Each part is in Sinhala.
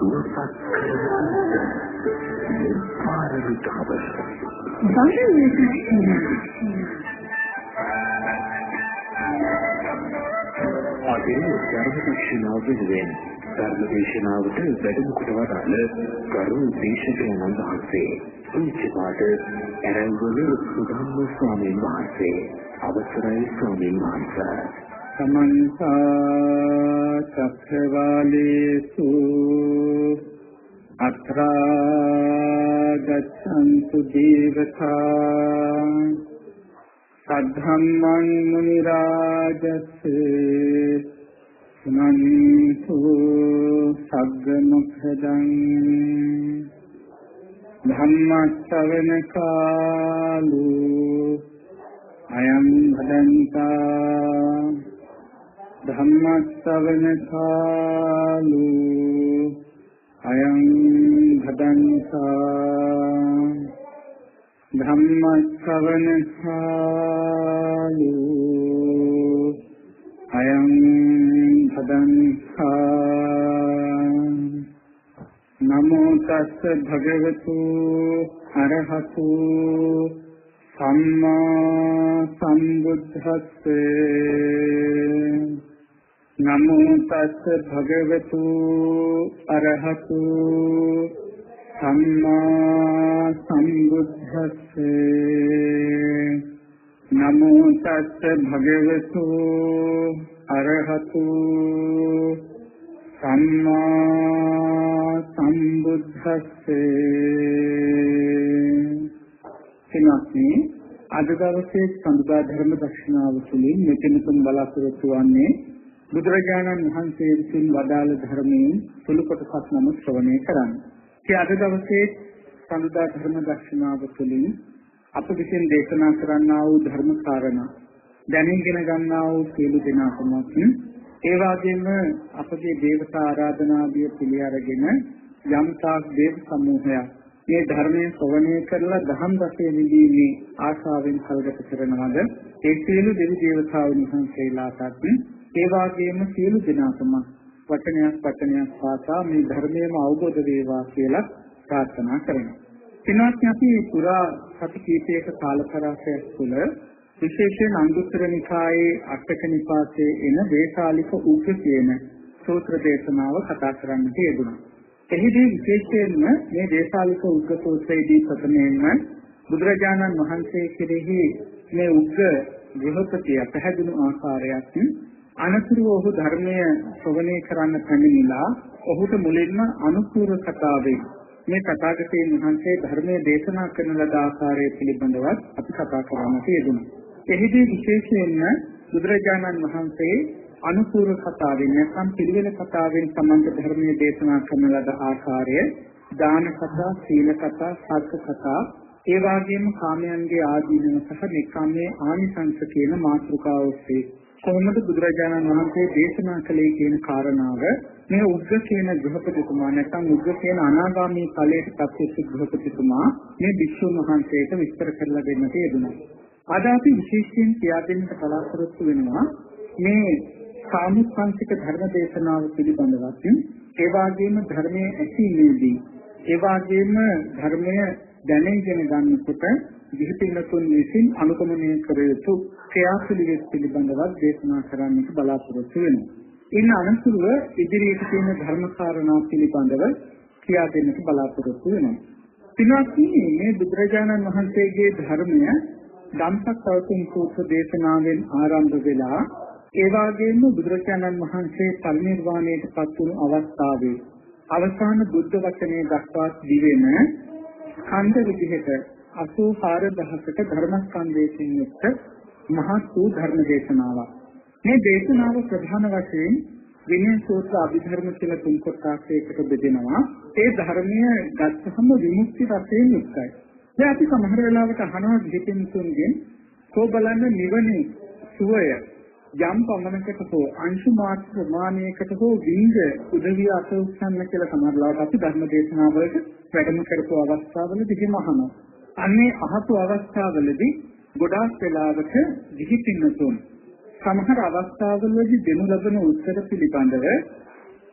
සුවපත් පාරමිතාව අදේ ධර්මදේශනාව වෙනුවෙන් ධර්මදේශනාවට වැඩම කොට වදාළ ගරු දේශකයන්න් වහන්සේ උන්චපාද ඇරන්වල සුධම්ම ස්වාමීන් වහන්සේ අවසරයි ස්වාමීන් වහන්සේ සමන්ත චක්‍රවාලේසු අත්‍රා ගච්ඡන්තු දේවතා සද්ධම්මං මුනි රාජස්සේ සුනන්තු සග්ග මොක්ඛදං ධම්ම ශ්‍රවණ කාලෝ අයං භදන්තා ධම්ම ශ්‍රවණ කාලෝ අයං භදන්තා ධම්ම ශ්‍රවණ කාලෝ අයං භදන්තා නමෝ තස්ස භගවතු අරහතු සම්මා සම්බුද්දස්සේ නමෝ තස්ස භගවතු අරහතු සම්මා සම්බුද්දස්සේ නමෝ තස්ස භගවතු අරහතු සම්මා සම්බුද්දස්සේ එනස්නි අද දවසේ සඳුදා ධර්ම දක්ෂිනාව තුළින් මෙතන තුන් බලාපොරොත්තු වන්නේ බුදුරජාණන් වහන්සේ විසින් වදාළ ධර්මයෙන් සුළු කොටසක් නමුත් ශ්‍රවණය කරන්න. ඒ අද දවසේ සඳුදා ධර්ම දක්ෂිනාව තුළින් අප විසින් දේශනා කරන්නා වූ ධර්ම කාරණා දැනගෙන ගන්නා වූ සියලු දෙනාටමත් ඒ වගේම අපගේ දේවතා ආරාධනාදිය පිළි අරගෙන යම් තාක් දේව සමූහයක් මේ ධර්මයේ ශ්‍රවණය කරලා දහම් රසයේ නිදීමේ ආශාවෙන් කල්ගත කරනවද ඒ සියලු දෙවි දේවතාවුන් වහන්සේලාටත් ඒ වගේම සියලු දෙනාටම වචනයක් පාසා මේ ධර්මයේම අවබෝධ වේවා කියලා ප්‍රාර්ථනා කරනවා. සිනාත්‍ය අපි පුරා සති කීපයක කාලපරාසයක් තුළ විශේෂයෙන් අංගුත්තර නිකායේ අටක නිපාතයේ එන වේශාලික උග්ග කියන සූත්‍ර දේශනාව කතා කරන්නට යෙදුණා. එහිදී විශේෂයෙන්ම මේ වේශාලික උග්ග සූත්‍රයේදී ප්‍රථමයෙන්ම බුදුරජාණන් වහන්සේ කෙරෙහි මේ උග්ග ගෘහපතිය පැහැදිලි ආකාරයක් අනතුරුව ඔහු ධර්මය ශ්‍රවණය කරන්න පැමිණිලා ඔහුට මුලින්ම අනුපූර්ව කතාවේ මේ තථාගතයන් වහන්සේ ධර්මයේ දේශනා කරන ලද ආකාරය පිළිබඳව අපි කතා කරන්නට යෙදුණා. එහිදී විශේෂයෙන්ම බුදුරජාණන් වහන්සේ අනුපූර්ව කතාවෙන් නැත්නම් පිළිවෙල කතාවෙන් සම්බන්ධ ධර්මයේ දේශනා කරන ලද ආකාරය දාන කතා, සීල කතා, සත්‍ය කතා, ඒ වගේම කාමයන්ගේ ආදීනව සහ නික්කම්මේ ආනිසංස කියන මාතෘකාව ඔස්සේ කොහොමද බුදුරජාණන් වහන්සේ දේශනා කළේ කියන කාරණාව මේ උග්ග කියන ගෘහපතිතුමා නැත්නම් උග්ග කියන අනාගාමී ඵලයට පත්වෙච්ච ගෘහපතිතුමා මේ භික්ෂුන් වහන්සේට විස්තර කරලා දෙන්නට යෙදුණා. අද අපි විශේෂයෙන් කියා දෙන්නට බලාපොරොත්තු වෙනවා මේ සාමුක්ඛංශික ධර්ම දේශනාව පිළිබඳවත් ඒ වගේම ධර්මයේ ඇසීමේදී ඒ වගේම ධර්මය දැනගෙන ගන්නකොට විහිපින්නතුන් විසින් අනුගමනය කර යුතු ක්‍රියාපිළිවෙත් පිළිබඳව දේශනා කරන්නට බලාපොරොත්තු වෙනවා. ඉන්න අනතුරුව ඉදිරියට තියෙන ධර්ම කාරණා පිළිබඳව කියා දෙන්නට බලාපොරොත්තු වෙනවා. පින්වත්නි, මේ බුදුරජාණන් වහන්සේගේ ධර්මය ධම්සක්කවතුන් සූත්‍ර දේශනාවෙන් ආරම්භ වෙලා ඒ වගේම බුදුරජාණන් වහන්සේ පරිනිර්වාණයට පත් වුණු අවස්ථාවේ අවසාන බුද්ධ වචනේ දක්වා දිවෙන ඛණ්ඩ විදිහට 84000ක ධර්මස්කන්ධයෙන් යුක්ත මහත් වූ ධර්ම දේශනාවක්. මේ දේශනාව ප්‍රධාන වශයෙන් විනය සූත්‍ර අභිධර්ම කියලා තුන් කොටසකට බෙදෙනවා. ඒ ධර්මය ගත්තහම විමුක්ති වශයෙන් යුක්තයි. දැන් අපි සමහර වෙලාවට අහනවා දෙපින්තුන්ගෙන් කො බලන්න නිවනේ සුවය යම් පමණකට හෝ අංශු මාත්‍ර ප්‍රමාණයකට හෝ විඳ උදවිය අසෝස්සන්න කියලා සමහර වෙලාවට අපි ධර්ම දේශනාවලට වැඩම කරපු අවස්ථාවලදී හිම අහනවා. අන්නේ අහපු අවස්ථාවලදී ගොඩාක් වෙලාවට දිහිපින්නතුන් සමහර අවස්ථාවලදී දෙනු ලබන උත්තර පිළිබඳව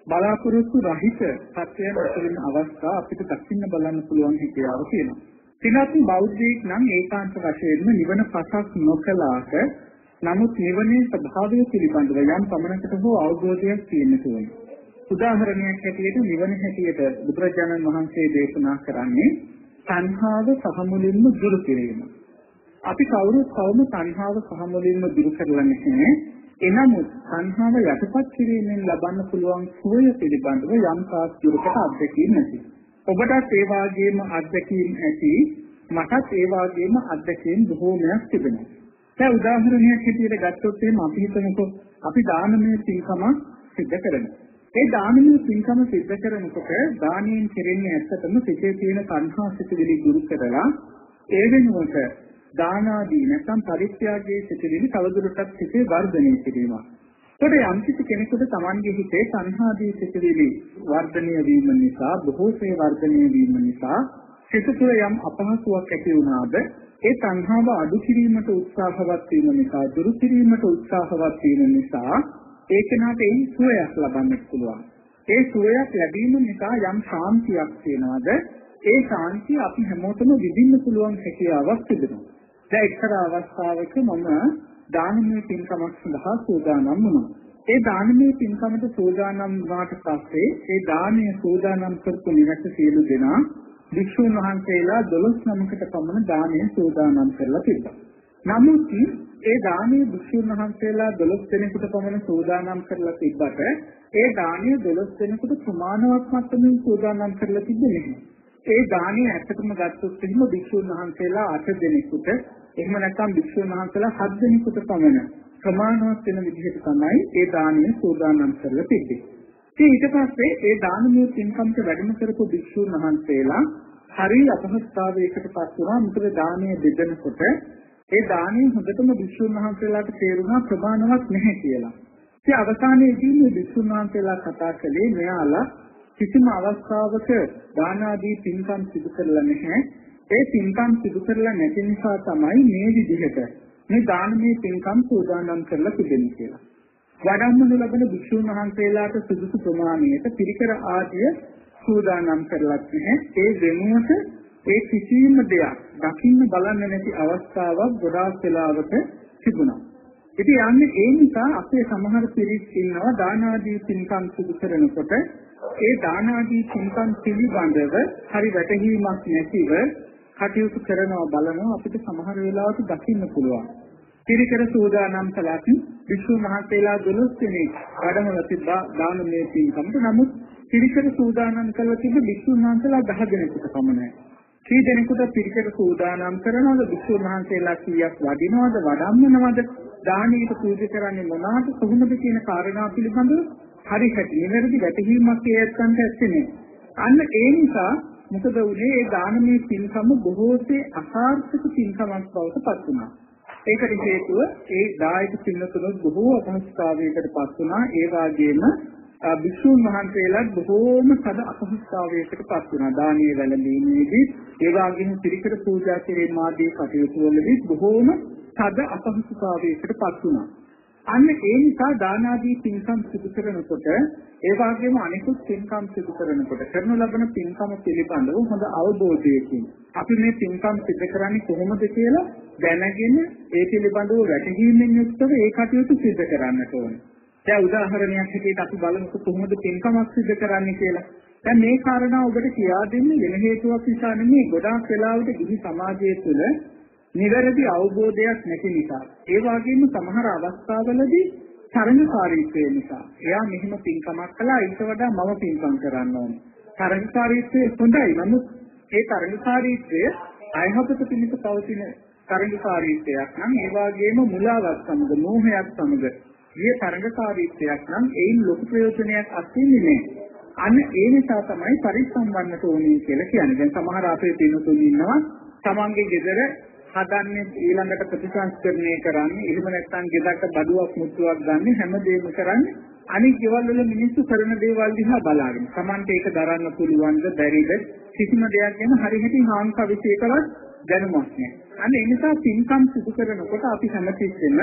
බලාපොරොත්තු රහිත සත්‍යයන් අතරින් අවස්ථා අපිට දකින්න බලන්න පුළුවන් හැකියාව තියෙනවා. තිනාත්ම බෞද්ධයෙක් නම් ඒකාන්ත වශයෙන්ම නිවන පසක් නොකලාට නමුත් නිවනේ ස්වභාවය පිළිබඳව යම් පමණකට හෝ අවබෝධයක් තියෙන්න ඕනේ. උදාහරණයක් හැටියට නිවන හැටියට බුදුරජාණන් වහන්සේ දේශනා කරන්නේ තණ්හාව සහ මුලින්ම දුරු කිරීම. අපි කවුරුත් කවම තණ්හාව සහ මුලින්ම දුරු කරලා නැහැ. එනමුත් තණ්හාව යටපත් කිරීමෙන් ලබන්න පුළුවන් සුවය පිළිබඳව යම් තාක් දුරකට අත්දැකීම් නැති. ඔබටත් ඒ වාගේම අත්දැකීම් ඇති, මටත් ඒ වාගේම අත්දැකීම් බොහෝමයක් තිබෙනවා. දැන් උදාහරණයක් හැටියට ගත්තොත් එහෙනම් අපි හිතමුකෝ අපි දානමය පින්කම සිද්ධ කරනවා. ඒ දානමය පින්කම සිද්ධ කරනකොට දානයෙන් කෙරෙන්නේ ඇත්තටම සිතේ තියෙන තණ්හා සිතුවිලි දුරු කරලා ඒ වෙනුවට දාන ආදී නැත්නම් පරිත්‍යාගයේ සිටින තවදුරටත් සිටේ වර්ධනය කිරීම. ඒකට යම් කිසි කෙනෙකුට Tamange හිතේ සංහාදී සිටිවිලි වර්ධනය වීම නිසා බොහෝසේ වර්ධනය වීම නිසා සිත තුළ යම් අපහසුාවක් ඇති වුණාද ඒ සංහාව අඩු කිරීමට උත්සාහවත් වීම නිසා දුරු කිරීමට උත්සාහවත් වීම නිසා ඒකනට ඒ සුවයක් ලබන්නට පුළුවන්. ඒ සුවයක් ලැබීම නිසා යම් ශාන්තියක් වෙනවාද ඒ ශාන්තිය අපි හැමෝටම විඳින්න පුළුවන් හැකියාවක් තිබෙනවා. දැන් එක්තරා අවස්ථාවක මම දානමය පින්කමක් සඳහා සූදානම් වුණා. ඒ දානමය පින්කමට සූදානම් වුණාට පස්සේ ඒ දානීය සූදානම් කරපු නිරත සියලු දෙනා වික්ෂුන් වහන්සේලා 12 නමකට පමණ දානීය සූදානම් කරලා තිබ්බා. නමුත් ඒ දානීය වික්ෂුන් වහන්සේලා 12 දෙනෙකුට පමණ සූදානම් කරලා තිබ්බට ඒ දානීය 12 දෙනෙකුට ප්‍රමාණවත් මට්ටමින් සූදානම් කරලා තිබෙන්නේ නැහැ. ඒ දානීය ඇත්තටම ගත්තොත් එහෙම වික්ෂුන් වහන්සේලා 8 දෙනෙකුට එහෙම නැත්නම් වික්ෂුන් වහන්සේලා 7 දෙනෙකුට පමණ ප්‍රමාණවත් වෙන විදිහට තමයි ඒ දානීය සූදානම් කරලා තිබෙන්නේ. ඊට පස්සේ ඒ දානමය පින්කම්ට වැඩම කරපු වික්ෂුන් වහන්සේලා හරි අපහසුතාවයකට පත් වුණා. මොකද දානීය දෙදෙනකොට ඒ දානීය හොඳටම වික්ෂුන් වහන්සේලාට තේරුණා ප්‍රමාණවත් නැහැ කියලා. ඉතින් අවසානයේදී මේ වික්ෂුන් වහන්සේලා කතා කළේ මෙයාලා කිසිම අවස්ථාවක දාන ආදී පින්කම් සිදු කරලා නැහැ. ඒ පින්කම් සිදු කරලා නැති නිසා තමයි මේ විදිහට මේ දානමය පින්කම් සූදානම් කරලා තිබෙන්නේ කියලා. වඩම්මන ලබන භික්ෂුන් වහන්සේලාට සුදුසු ප්‍රමාණයට පිරිකර ආදිය සූදානම් කරලත් නැහැ. ඒ වෙනුවට ඒ කිසිම දෙයක් දකින්න බලන්න නැති අවස්ථාවක් ගොඩාක් වෙලාවට තිබුණා. ඉතින් යන්නේ ඒ නිසා අපේ සමහර පිරිස් ඉන්නවා දාන ආදී පින්කම් සිදු කරනකොට ඒ දාන ආදී පින්කම් පිළිබඳව හරි වැටහීමක් නැතිව කටයුතු කරනවා බලනවා අපිට සමහර වෙලාවට දකින්න පුළුවන්. පිරිකර සූදානම් කළත් වික්ෂුන් වහන්සේලා 12 දෙනෙක් වැඩමලා තිබ්බා දානමය පින්කමට. නමුත් පිරිකර සූදානම් කළා තිබ්බ වික්ෂුන් වහන්සේලා 10 දෙනෙකුට පමණයි. කී දෙනෙකුට පිරිකර සූදානම් කරනවද වික්ෂුන් වහන්සේලා කීයක් වඩිනවද වඩම්මනවද දානීයට පූජා කරන්නේ මොනවාද කොහොමද කියන කාරණා පිළිබඳව හරි හැටි නිවැරදි වැටහීමක් ඒකන්ට ඇත්තේ අන්න ඒ නිසා මොකද උනේ ඒ දානමය පින්කම බොහෝසේ අසාර්ථක පින්කමක් බවට පත් වුණා. ඒකට හේතුව ඒ දායක පින්නතුණු බොහෝ අපහසුතාවයකට පත් වුණා. ඒ වගේම භික්ෂුන් වහන්සේලාත් බොහෝම සද අපහසුතාවයකට පත් වුණා. දානීය වැළඳීමේදී ඒ වගේම පිරිකර පූජා කිරීම ආදී කටයුතු වලදී බොහෝම සද අපහසුතාවයකට පත් වුණා. අන්න ඒ නිසා දාන ආදී පින්කම් සිදු කරනකොට ඒ වගේම අනිකුත් පින්කම් සිදු කරනකොට කරන ලබන පින්කම පිළිබඳව හොඳ අවබෝධයකින් අපි මේ පින්කම් සිදු කරන්නේ කොහොමද කියලා දැනගෙන ඒ පිළිබඳව වැටහීමෙන් යුක්තව ඒ කටයුතු සිදු කරන්නට ඕනේ. දැන් උදාහරණයක් හැටියට අපි බලමුකෝ කොහොමද පින්කමක් සිදු කරන්නේ කියලා. දැන් මේ කාරණා ඔබට කියා දෙන්නේ වෙන හේතුවක් නිසා නෙමෙයි ගොඩාක් වෙලාවට ගිහි සමාජය තුළ නිවැරදි අවබෝධයක් නැති නිසා. ඒ වගේම සමහර අවස්ථාවලදී තරඟකාරීත්වය නිසා. එයා මෙහෙම පින්කමක් කළා ඊට වඩා මම පින්කම් කරන්න ඕනේ. තරඟකාරීත්වය හොඳයි. නමුත් ඒ තරඟකාරීත්වය අයහපත පිණිස පවතින තරඟකාරීත්වයක් නම් ඒ වගේම මුලාවක් සමග මෝහයක් සමග ඊයේ තරඟකාරීත්වයක් නම් ඒයින් ලොකු ප්‍රයෝජනයක් අත්විඳින්නේ නැහැ. අන්න ඒ නිසා තමයි පරිස්සම් වන්නට ඕනේ කියලා කියන්නේ. දැන් සමහර අපේ පින්තුන් ඉන්නවා තමන්ගේ ගෙදර හදන්නේ ඊළඟට ප්‍රතිසංස්කරණය කරන්නේ එහෙම නැත්නම් ගෙදරට බඩුවක් මුට්ටුවක් ගන්න හැමදේම කරන්නේ අනිත් ගෙවල් වල මිනිස්සු කරන දේවල් දිහා බලාගෙන. Tamante ඒක දරන්න පුළුවන්ද බැරිද කිසිම දෙයක් ගැන හරියට හාන්කවිසේකවත් දැනුමක් නැහැ. අන්න ඒ නිසා පින්කම් සිදු කරනකොට අපි හැමතිස්සෙම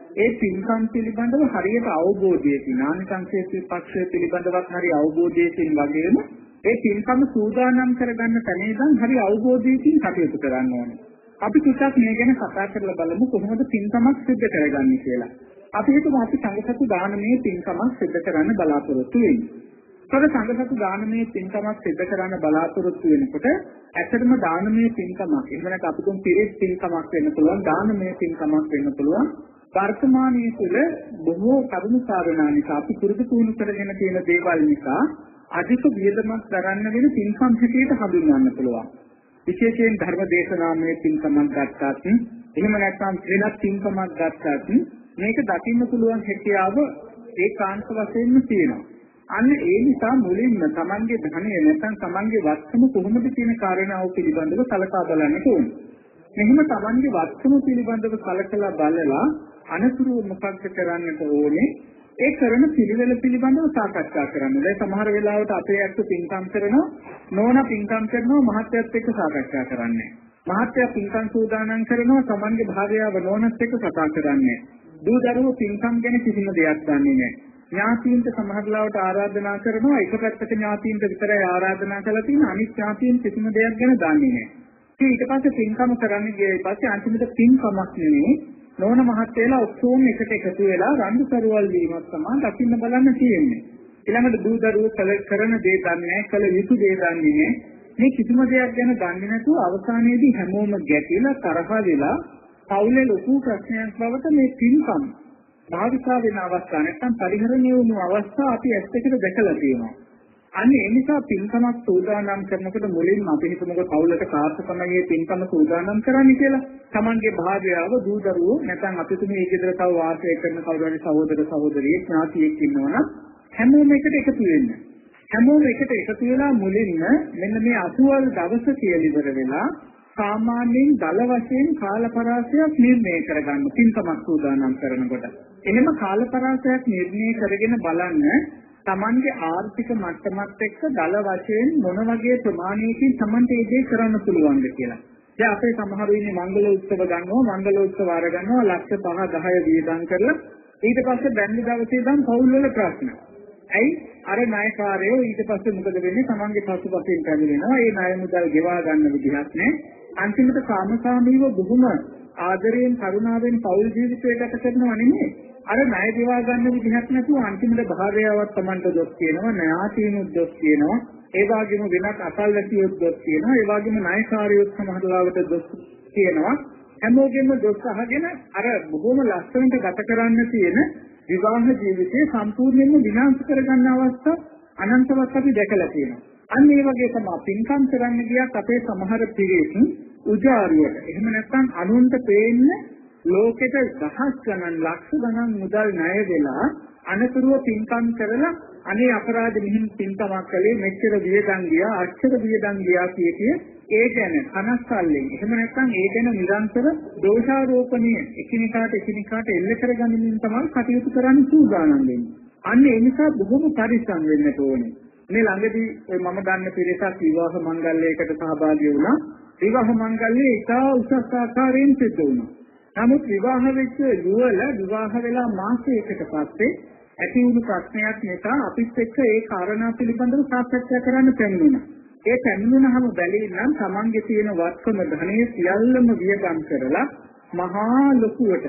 ඒ පින්කම් පිළිබඳව හරියට අවබෝධයකින් ආනිසංසයේ පක්ෂය පිළිබඳවත් හරි අවබෝධයකින් වගේම ඒ පින්කම සූදානම් කරගන්න තැන ඉඳන් හරි අවබෝධයකින් කටයුතු කරන්න ඕනේ. අපි ටිකක් මේ ගැන කතා කරලා බලමු කොහොමද පින්කමක් සිද්ධ කරගන්නේ කියලා. අපි හිතමු අපි සංඝසතු දානමය පින්කමක් සිද්ධ කරන්න බලාපොරොත්තු වෙන්නේ. ඒතර සංඝසතු දානමය පින්කමක් සිද්ධ කරන්න බලාපොරොත්තු වෙනකොට ඇත්තටම දානමය පින්කමක් එහෙම නැත්නම් අපි තුන් පිරිස් පින්කමක් වෙන්න පුළුවන් දානමය පින්කමක් වෙන්න පුළුවන්. වර්තමානයේ තුල බොහෝ කරුණු කාරණා නිසා අපි පුරුදු පුහුණු කරගෙන තියෙන දේවල් නිසා අධික වියදමක් දරන්න වෙන පින්කම් හැටියට හඳුන්වන්න පුළුවන්. විශේෂයෙන් ධර්ම දේශනාමය පින්කමක් ගත්තත් එහෙම නැත්නම් වෙනත් පින්කමක් ගත්තත් මේක දකින්න පුළුවන් හැකියාව ඒකාන්ත වශයෙන්ම තියෙනවා. අන්න ඒ නිසා මුලින්ම Tamange ධනය නැත්නම් Tamange වස්තුම කොහොමද කියන කාරණාව පිළිබඳව සලකා බලන්න ඕනේ. මෙහිම Tamange වස්තුම පිළිබඳව සලකලා බලලා අනතුරු මොකක්ද කරන්නට ඕනේ ඒ කරන පිළිවෙල පිළිබඳව සාකච්ඡා කරන්න. දැන් සමහර වෙලාවට අපේ ඇත්ත පින්කම් කරනවා නෝනා පින්කම් කරනවා මහත්යත් එක්ක සාකච්ඡා කරන්නේ. මහත්ය පින්කම් සූදානම් කරනවා Tamange භාර්යාව නෝනත් එක්ක කතා කරන්නේ. දූ දරුවෝ පින්කම් ගැන කිසිම දෙයක් දන්නේ නැහැ. ඥාතීන්ට සමහර ලාවට ආරාධනා කරනවා එක පැත්තක ඥාතීන්ට විතරයි ආරාධනා කරලා තියෙන අනිත් ඥාතීන් කිසිම දෙයක් ගැන දන්නේ නැහැ. ඊට පස්සේ පින්කම කරන්න ගියේ පස්සේ අන්තිමට පින්කමක් නෙවෙයි නෝන මහත්තයලා ඔක්කොම එකට එකතු වෙලා රණ්ඩු සරුවල් වීමක් තමයි දකින්න බලන්න තියෙන්නේ. ඊළඟට දූ දරුවෝ කරන දේ දන්නේ නැහැ, කළ යුතු දේ දන්නේ නැහැ. මේ කිසිම දෙයක් ගැන දන්නේ නැතුව අවසානයේදී හැමෝම ගැටිලා තරහ වෙලා පවුලේ ලොකු ප්‍රශ්නයක් බවට මේ පින්කම් භාවිතා වෙන අවස්ථා නැත්නම් පරිහරණය වුණු අවස්ථා අපි ඇස් දෙකට දැකලා තියෙනවා. අන්න ඒ නිසා පින්කමක් සූදානම් කරනකොට මුලින්ම අපි හිතමුකෝ පවුලට කාර්ත තමයි මේ පින්කම සූදානම් කරන්නේ කියලා. Tamange භාර්යාව දූ දරුවෝ නැත්නම් අපි තුමේ මේ ගෙදර තව වාසය කරන කවුරු හරි සහෝදර සහෝදරියෙක් ඥාතියෙක් ඉන්නවනම් හැමෝම එකට එකතු වෙන්න. හැමෝම එකට එකතු වෙලා මුලින්ම මෙන්න මේ 80 දවස කියලා ඉවර වෙලා සාමාන්‍යයෙන් දල වශයෙන් කාලපරාසයක් නිර්ණය කරගන්න පින්කමක් සූදානම් කරනකොට. එහෙම කාලපරාසයක් නිර්ණය කරගෙන බලන්න Tamange ආර්ථික මට්ටමත් එක්ක දල වශයෙන් මොන වගේ ප්‍රමාණයකින් Tamanට ඒ දේ කරන්න පුළුවන්ද කියලා. දැන් අපේ සමහරු ඉන්නේ මංගල උත්සව ගන්නවා, මංගල උත්සව ආර ගන්නවා ලක්ෂ 5-10 වියදම් කරලා ඊට පස්සේ බැඳි දවසේ ඉඳන් පවුල් වල ප්‍රශ්න. ඇයි අර ණයකාරයෝ ඊට පස්සේ මොකද වෙන්නේ? Tamange පසුපසින් පැමිණෙනවා. ඒ ණය මුදල් ගෙවා ගන්න විදිහක් නැහැ. අන්තිමට කාමකාමීව බොහොම ආදරයෙන් කරුණාවෙන් පෞල් ජීවිතය ගත කරනවා නෙමෙයි. අර ණය ගෙවා ගන්න විදිහක් නැතුව අන්තිමට භාර්යාවක් Tamanට දොස් කියනවා, ඥාතීනුත් දොස් කියනවා, ඒ වගේම වෙනත් අසල්වැසියොත් දොස් කියනවා, ඒ වගේම ණයකාරයොත් සමහරවිට දොස් කියනවා. හැමෝගෙම දොස් අහගෙන අර බොහොම ලස්සනට ගත කරන්න තියෙන විවාහ ජීවිතය සම්පූර්ණයෙන්ම විනාශ කරගන්න අවස්ථා අනන්තවත් අපි දැකලා තියෙනවා. අන්න ඒ වගේ තමයි පින්කම් කරන්න ගියත් අපේ සමහර පිරිස් උජාරුවට එහෙම නැත්නම් අනුන්ට පේන්න ලෝකෙට දහස් ගණන් ලක්ෂ ගණන් මුදල් ණය වෙලා අනතුරුව පින්කම් කරලා අනේ අපරාධ මිහින් පින්කමක් කළේ මෙච්චර වියදම් ගියා අච්චර වියදම් ගියා කිය ඒ ගැන කනස්සල්ලෙන් එහෙම නැත්නම් ඒ ගැන නිරන්තර දෝෂාරෝපණය එකිනෙකාට එල්ල කරගන්නමින් තමයි කටයුතු කරන්න සූදානම් වෙන්නේ. අන්න ඒ නිසා බොහොම පරිස්සම් වෙන්න ඕනේ. මේ ළඟදී මම දන්න පිරිසක් විවාහ මංගල්‍යයකට සහභාගී වුණා. විවාහ මංගල්‍යය ඉතා උසස් ආකාරයෙන් සිදු වුණා. නමුත් විවාහ වෙච්ච යුවළ විවාහ වෙලා මාසයකට පස්සේ ඇති වුණු ප්‍රශ්නයක් නිසා අපිත් එක්ක ඒ කාරණා පිළිබඳව සාකච්ඡා කරන්න පැමිණුණා. ඒ පැමිණුණාම බැලීනම් Tamange තියෙන වත්කම ධනෙ සියල්ලම වියදම් කරලා මහා ලොකුවට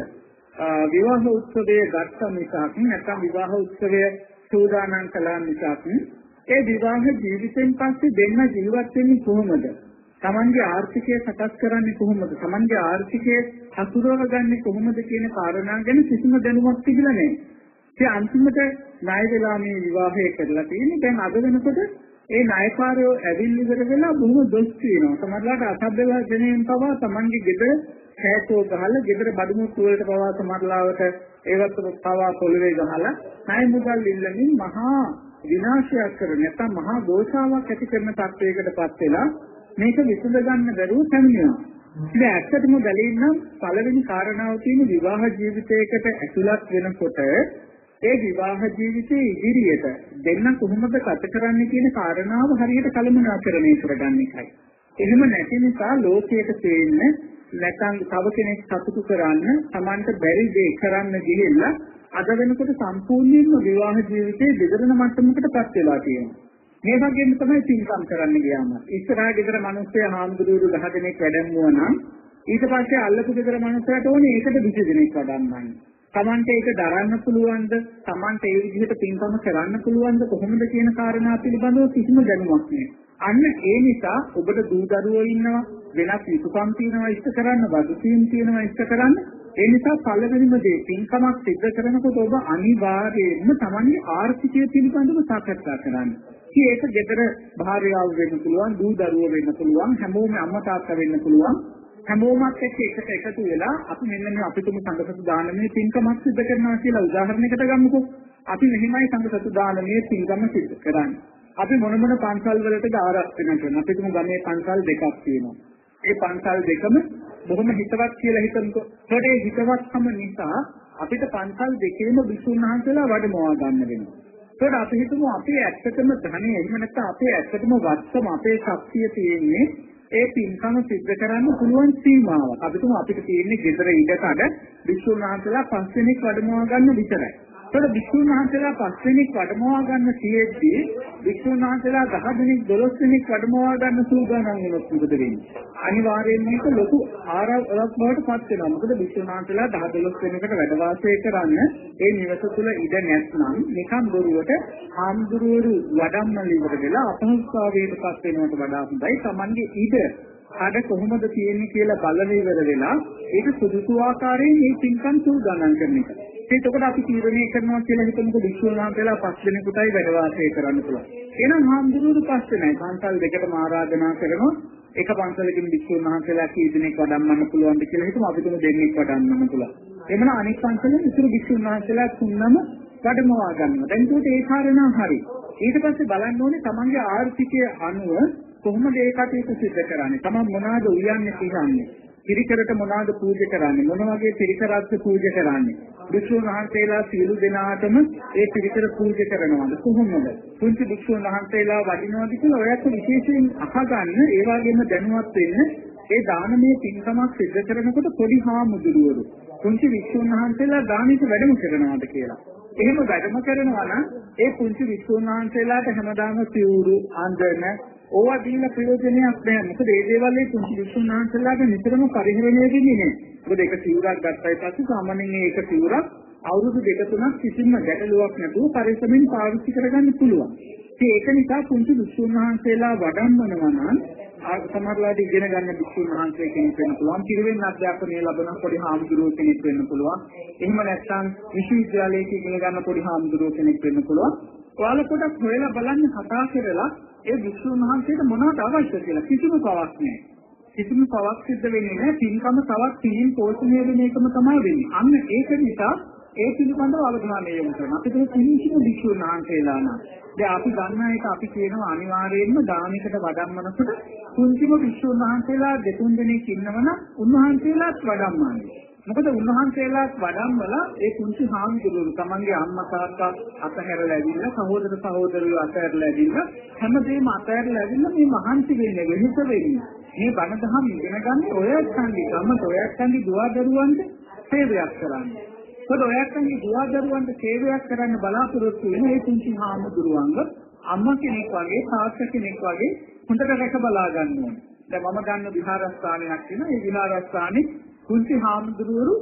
විවාහ උත්සවයේ ගත්ත මිසක් නැත්නම් විවාහ උත්සවය සූදානම් කළා මිසක් ඒ විවාහ ජීවිතෙන් පස්සේ දෙන්න ජීවත් වෙන්නේ කොහොමද? Tamange ආර්ථිකය සකස් කරන්නේ කොහොමද? Tamange ආර්ථිකය හසුරවගන්නේ කොහොමද කියන කාරණා ගැන කිසිම දැනුමක් තිබිලා නැහැ. ඒ අන්තිමට ණය වෙලා මේ විවාහය කරලා තියෙන්නේ. දැන් අද වෙනකොට ඒ ණයකාරයෝ ඇවිල්ලි ඉවර වෙලා බොහොම දොස් කියනවා. සමහරවිට අසභ්‍ය වචනයෙන් පවා Tamange ගෙදර කෑතෝ ගහලා ගෙදර බඩමුට්ටු වලට පවා සමහරවිට ඒවත් පවා පොළවේ ගහලා ණය මුදල් ඉල්ලමින් මහා විනාශයක් කරන නැත්නම් මහා දෝෂාවක් ඇති කරන තත්වයකටපත් වෙලා මේක විසඳ ගන්න බැරුව පැමිණෙනවා. ඉතින් ඇත්තටම බැලීනම් පළවෙනි කාරණාව තියෙන විවාහ ජීවිතයකට ඇතුළත් වෙනකොට ඒ විවාහ ජීවිතයේ ඉදිරියට දෙන්න කොහොමද ගත කරන්නේ කියන කාරණාව හරියට කළමනාකරණය කරගන්න එකයි. එහෙම නැති නිසා ලෝකයට තේින්න නැත්නම් තව කෙනෙක් සතුටු කරන්න Tamanට බැරි දේ කරන්න ගිහිල්ලා අද වෙනකොට සම්පූර්ණයෙන්ම විවාහ ජීවිතේ දෙදරන මට්ටමකටපත් වෙලා තියෙනවා. මේ වගේම තමයි පින්කම් කරන්න ගියාම. ඉස්සරහා ගෙදර මිනිස්සු හාමුදුරුවෝ 10 දෙනෙක් වැඩමුවා නම් ඊට පස්සේ අල්ලපු ගෙදර මිනිස්සුන්ට ඕනේ ඒකට 20 දෙනෙක් වඩන්නයි. Tamante ඒක දරන්න පුළුවන්ද? Tamante ඒ විදිහට පින්කම කරන්න පුළුවන්ද? කොහොමද කියන කාරණා පිළිබඳව කිසිම දැනුමක් නැහැ. අන්න ඒ නිසා ඔබට දූ දරුවෝ ඉන්නවා, වෙනත් යුතුයකම් තියෙනවා ඉෂ්ට කරන්න, වගකීම් තියෙනවා ඉෂ්ට කරන්න. ඒ නිසා පළවෙනිම දේ පින්කමක් සිද්ධ කරනකොට ඔබ අනිවාර්යයෙන්ම Tamanගේ ආර්ථිකය පිළිබඳව සාකච්ඡා කරන්න. ඒක ගෙදර භාර්යාව වෙන්න පුළුවන්, දූ දරුවෝ වෙන්න පුළුවන්, හැමෝම අම්මා තාත්තා වෙන්න පුළුවන්. හැමෝමත් එක්ක එකතු වෙලා අපි මෙන්න මේ අපිටම සංඝසතු දානමේ පින්කමක් සිදු කරනවා කියලා උදාහරණයකට ගමුකෝ. අපි මෙහිමයි සංඝසතු දානමේ පින්කම සිදු කරන්නේ. අපි මොන පන්සල් වලටද ආරක්ෂා කරනවා. අපිටම ගමේ පන්සල් දෙකක් තියෙනවා. ඒ පන්සල් දෙකම බොහොම හිතවත් කියලා හිතනකොට ඒ හිතවත්කම නිසා අපිට පන්සල් දෙකේම විසුණු වහන්සේලා වැඩමවා ගන්න වෙනවා. ඒකට අපි හිතමු අපි ඇත්තටම ධනෙ එහෙම නැත්නම් අපේ ඇත්තටම වත්කම අපේ ශක්තිය තියෙන්නේ ඒ පින්කම සිද්ධ කරන්න පුළුවන් සීමාවක්. අපිටම අපිට තියෙන්නේ ගෙදර ඉඩකඩ විසුණු වහන්සේලා 5 දෙනෙක් වැඩමවා ගන්න විතරයි. ඒකට විසුණු වහන්සේලා 5 දෙනෙක් වැඩමවා ගන්න තියෙද්දි විසුණු වහන්සේලා 10 දෙනෙක් 12 දෙනෙක් වැඩමවා ගන්න සූදානම් වෙනොත් මොකද වෙන්නේ? අනිවාර්යයෙන්ම මේක ලොකු ආරාධනාවක් බවට පත් වෙනවා. මොකද විසුණු වහන්සේලා 10 12 දෙනෙකුට වැඩ වාසය කරන්න ඒ නිවස තුල ඉඩ නැත්නම් නිකම් බොරුවට ආම්දුරුවරු වඩම්මල ඉවර වෙලා අපහසුතාවයට පත් වෙනවට වඩා හොඳයි Tamange ඉඩ අද කොහොමද තියෙන්නේ කියලා බලන ඉවර වෙලා ඒක සුදුසු ආකාරයෙන් මේ පින්කම් සූදානම් කරන එක. ඒකකොට අපි තීරණය කරනවා කියලා හිතමුකෝ විශ්වනාථ වෙලා 5 දිනකටයි වැඩ වාසය කරන්න පුළුවන්. එහෙනම් හාමුදුරුවෝ 5 දෙනයි පන්සල් දෙකටම ආරාධනා කරනවා. එක පන්සලකින් විශ්වනාථ වෙලා කී දිනක් වඩම්මන්න පුළුවන්ද කියලා හිතමු අපි තුන දෙන්නෙක් වඩම්මන්න පුළුවන්. එමන අනිත් පන්සලෙන් ඉතුරු විශ්වනාථ වෙලා තුනම වැඩමවා ගන්නවා. දැන් ඒකට ඒ කාරණා හරි. ඊට පස්සේ බලන්න ඕනේ තමන්ගේ ආර්ථිකය අනුව කොහොමද ඒ කටයුතු සිදු කරන්නේ? තමන් මොනවාද උයන්නේ කියන්නේ? පිරිකරට මොනවාද පූජා කරන්නේ? මොන වගේ පිරිකරක්ද පූජා කරන්නේ? විසුණු වහන්සේලා සියලු දෙනාටම ඒ පිරිකර පූජා කරනවාද? කොහොමද? පුංචි විසුණු වහන්සේලා වඩිනවාද කියලා ඔයත් විශේෂයෙන් අහගන්න, ඒ වගේම දැනුවත් වෙන්න. ඒ දානමය පින්කමක් සිදු කරනකොට පොඩි හාමුදුරුවරු පුංචි විසුණු වහන්සේලා දානෙට වැඩම කරනවාද කියලා. එහෙම වැඩම කරනවා නම් ඒ පුංචි විසුණු වහන්සේලාට හැමදාම සිවුරු අඳන ඕවා දීලා ප්‍රයෝජනයක් නැහැ. මොකද මේ දේවල් ඒ පුංචි විසුණු වහන්සේලාට නිතරම පරිහරණය වෙන්නේ නැහැ. මොකද ඒක සිවුරක් ගත්තයි පස්සේ සාමාන්‍යයෙන් ඒක සිවුරක් අවුරුදු 2-3ක් කිසිම ගැටලුවක් නැතුව පරිස්සමින් පාවිච්චි කරගන්න පුළුවන්. ඒක නිසා පුංචි විසුණු වහන්සේලා වඩම්මනවා නම් සමහරවිට ඉගෙන ගන්න විසුණු වහන්සේ කෙනෙක් වෙන්න පුළුවන්. පිරිවෙන් අධ්‍යාපනය ලබන පොඩි හාමුදුරුවෝ කෙනෙක් වෙන්න පුළුවන්. එහෙම නැත්නම් විශ්වවිද්‍යාලයක ඉගෙන ගන්න පොඩි හාමුදුරුවෝ කෙනෙක් වෙන්න පුළුවන්. ඔයාලා පොඩක් හොයලා බලන්න කතා කරලා ඒ විසුණු වහන්සේට මොනවද අවශ්‍ය කියලා කිසිම පවක් නැහැ. කිසිම පවක් සිද්ධ වෙන්නේ නැහැ. පින්කම තවත් තීන් පෝෂණය වෙන එකම තමයි වෙන්නේ. අන්න ඒක නිසා ඒ පිළිබඳව අවධානය යොමු කරනවා. අපිට කිසිම විසුණු වහන්සේලා නම් දැන් අපි ගන්න එක අපි කියනවා අනිවාර්යයෙන්ම දානයකට වඩම්මනකොට කුංචිම විසුණු වහන්සේලා 2-3 දෙනෙක් ඉන්නවනම් උන්වහන්සේලාත් වඩම්මන්නේ. මොකද උන්වහන්සේලාත් වඩම්මලා ඒ කුංචි හාමුදුරුවෝ තමන්ගේ අම්මා තාත්තා අතහැරලා ඇවිල්ලා සහෝදර සහෝදරියෝ අතහැරලා ඇවිල්ලා හැමදේම අතහැරලා ඇවිල්ලා මේ මහන්සි වෙන්නේ වෙහෙස වෙන්නේ. මේ බණ දහම් ඉගෙන ගන්න ඔයත් සංගී ගමත ඔයත් සංගී දුවා දරුවන්ට සේවයක් කරන්නේ. ඒත් ඔයත් සංගී දුවා දරුවන්ට සේවයක් කරන්න බලාපොරොත්තු වෙන මේ කුංචි හාමුදුරුවන්ව අම්මා කෙනෙක් වගේ තාත්තා කෙනෙක් වගේ හොඳට රැක බලා ගන්න ඕනේ. දැන් මම ගන්න විහාරස්ථානයක් තියෙනවා. ඒ විහාරස්ථානේ කුංචි හාමුදුරුවරු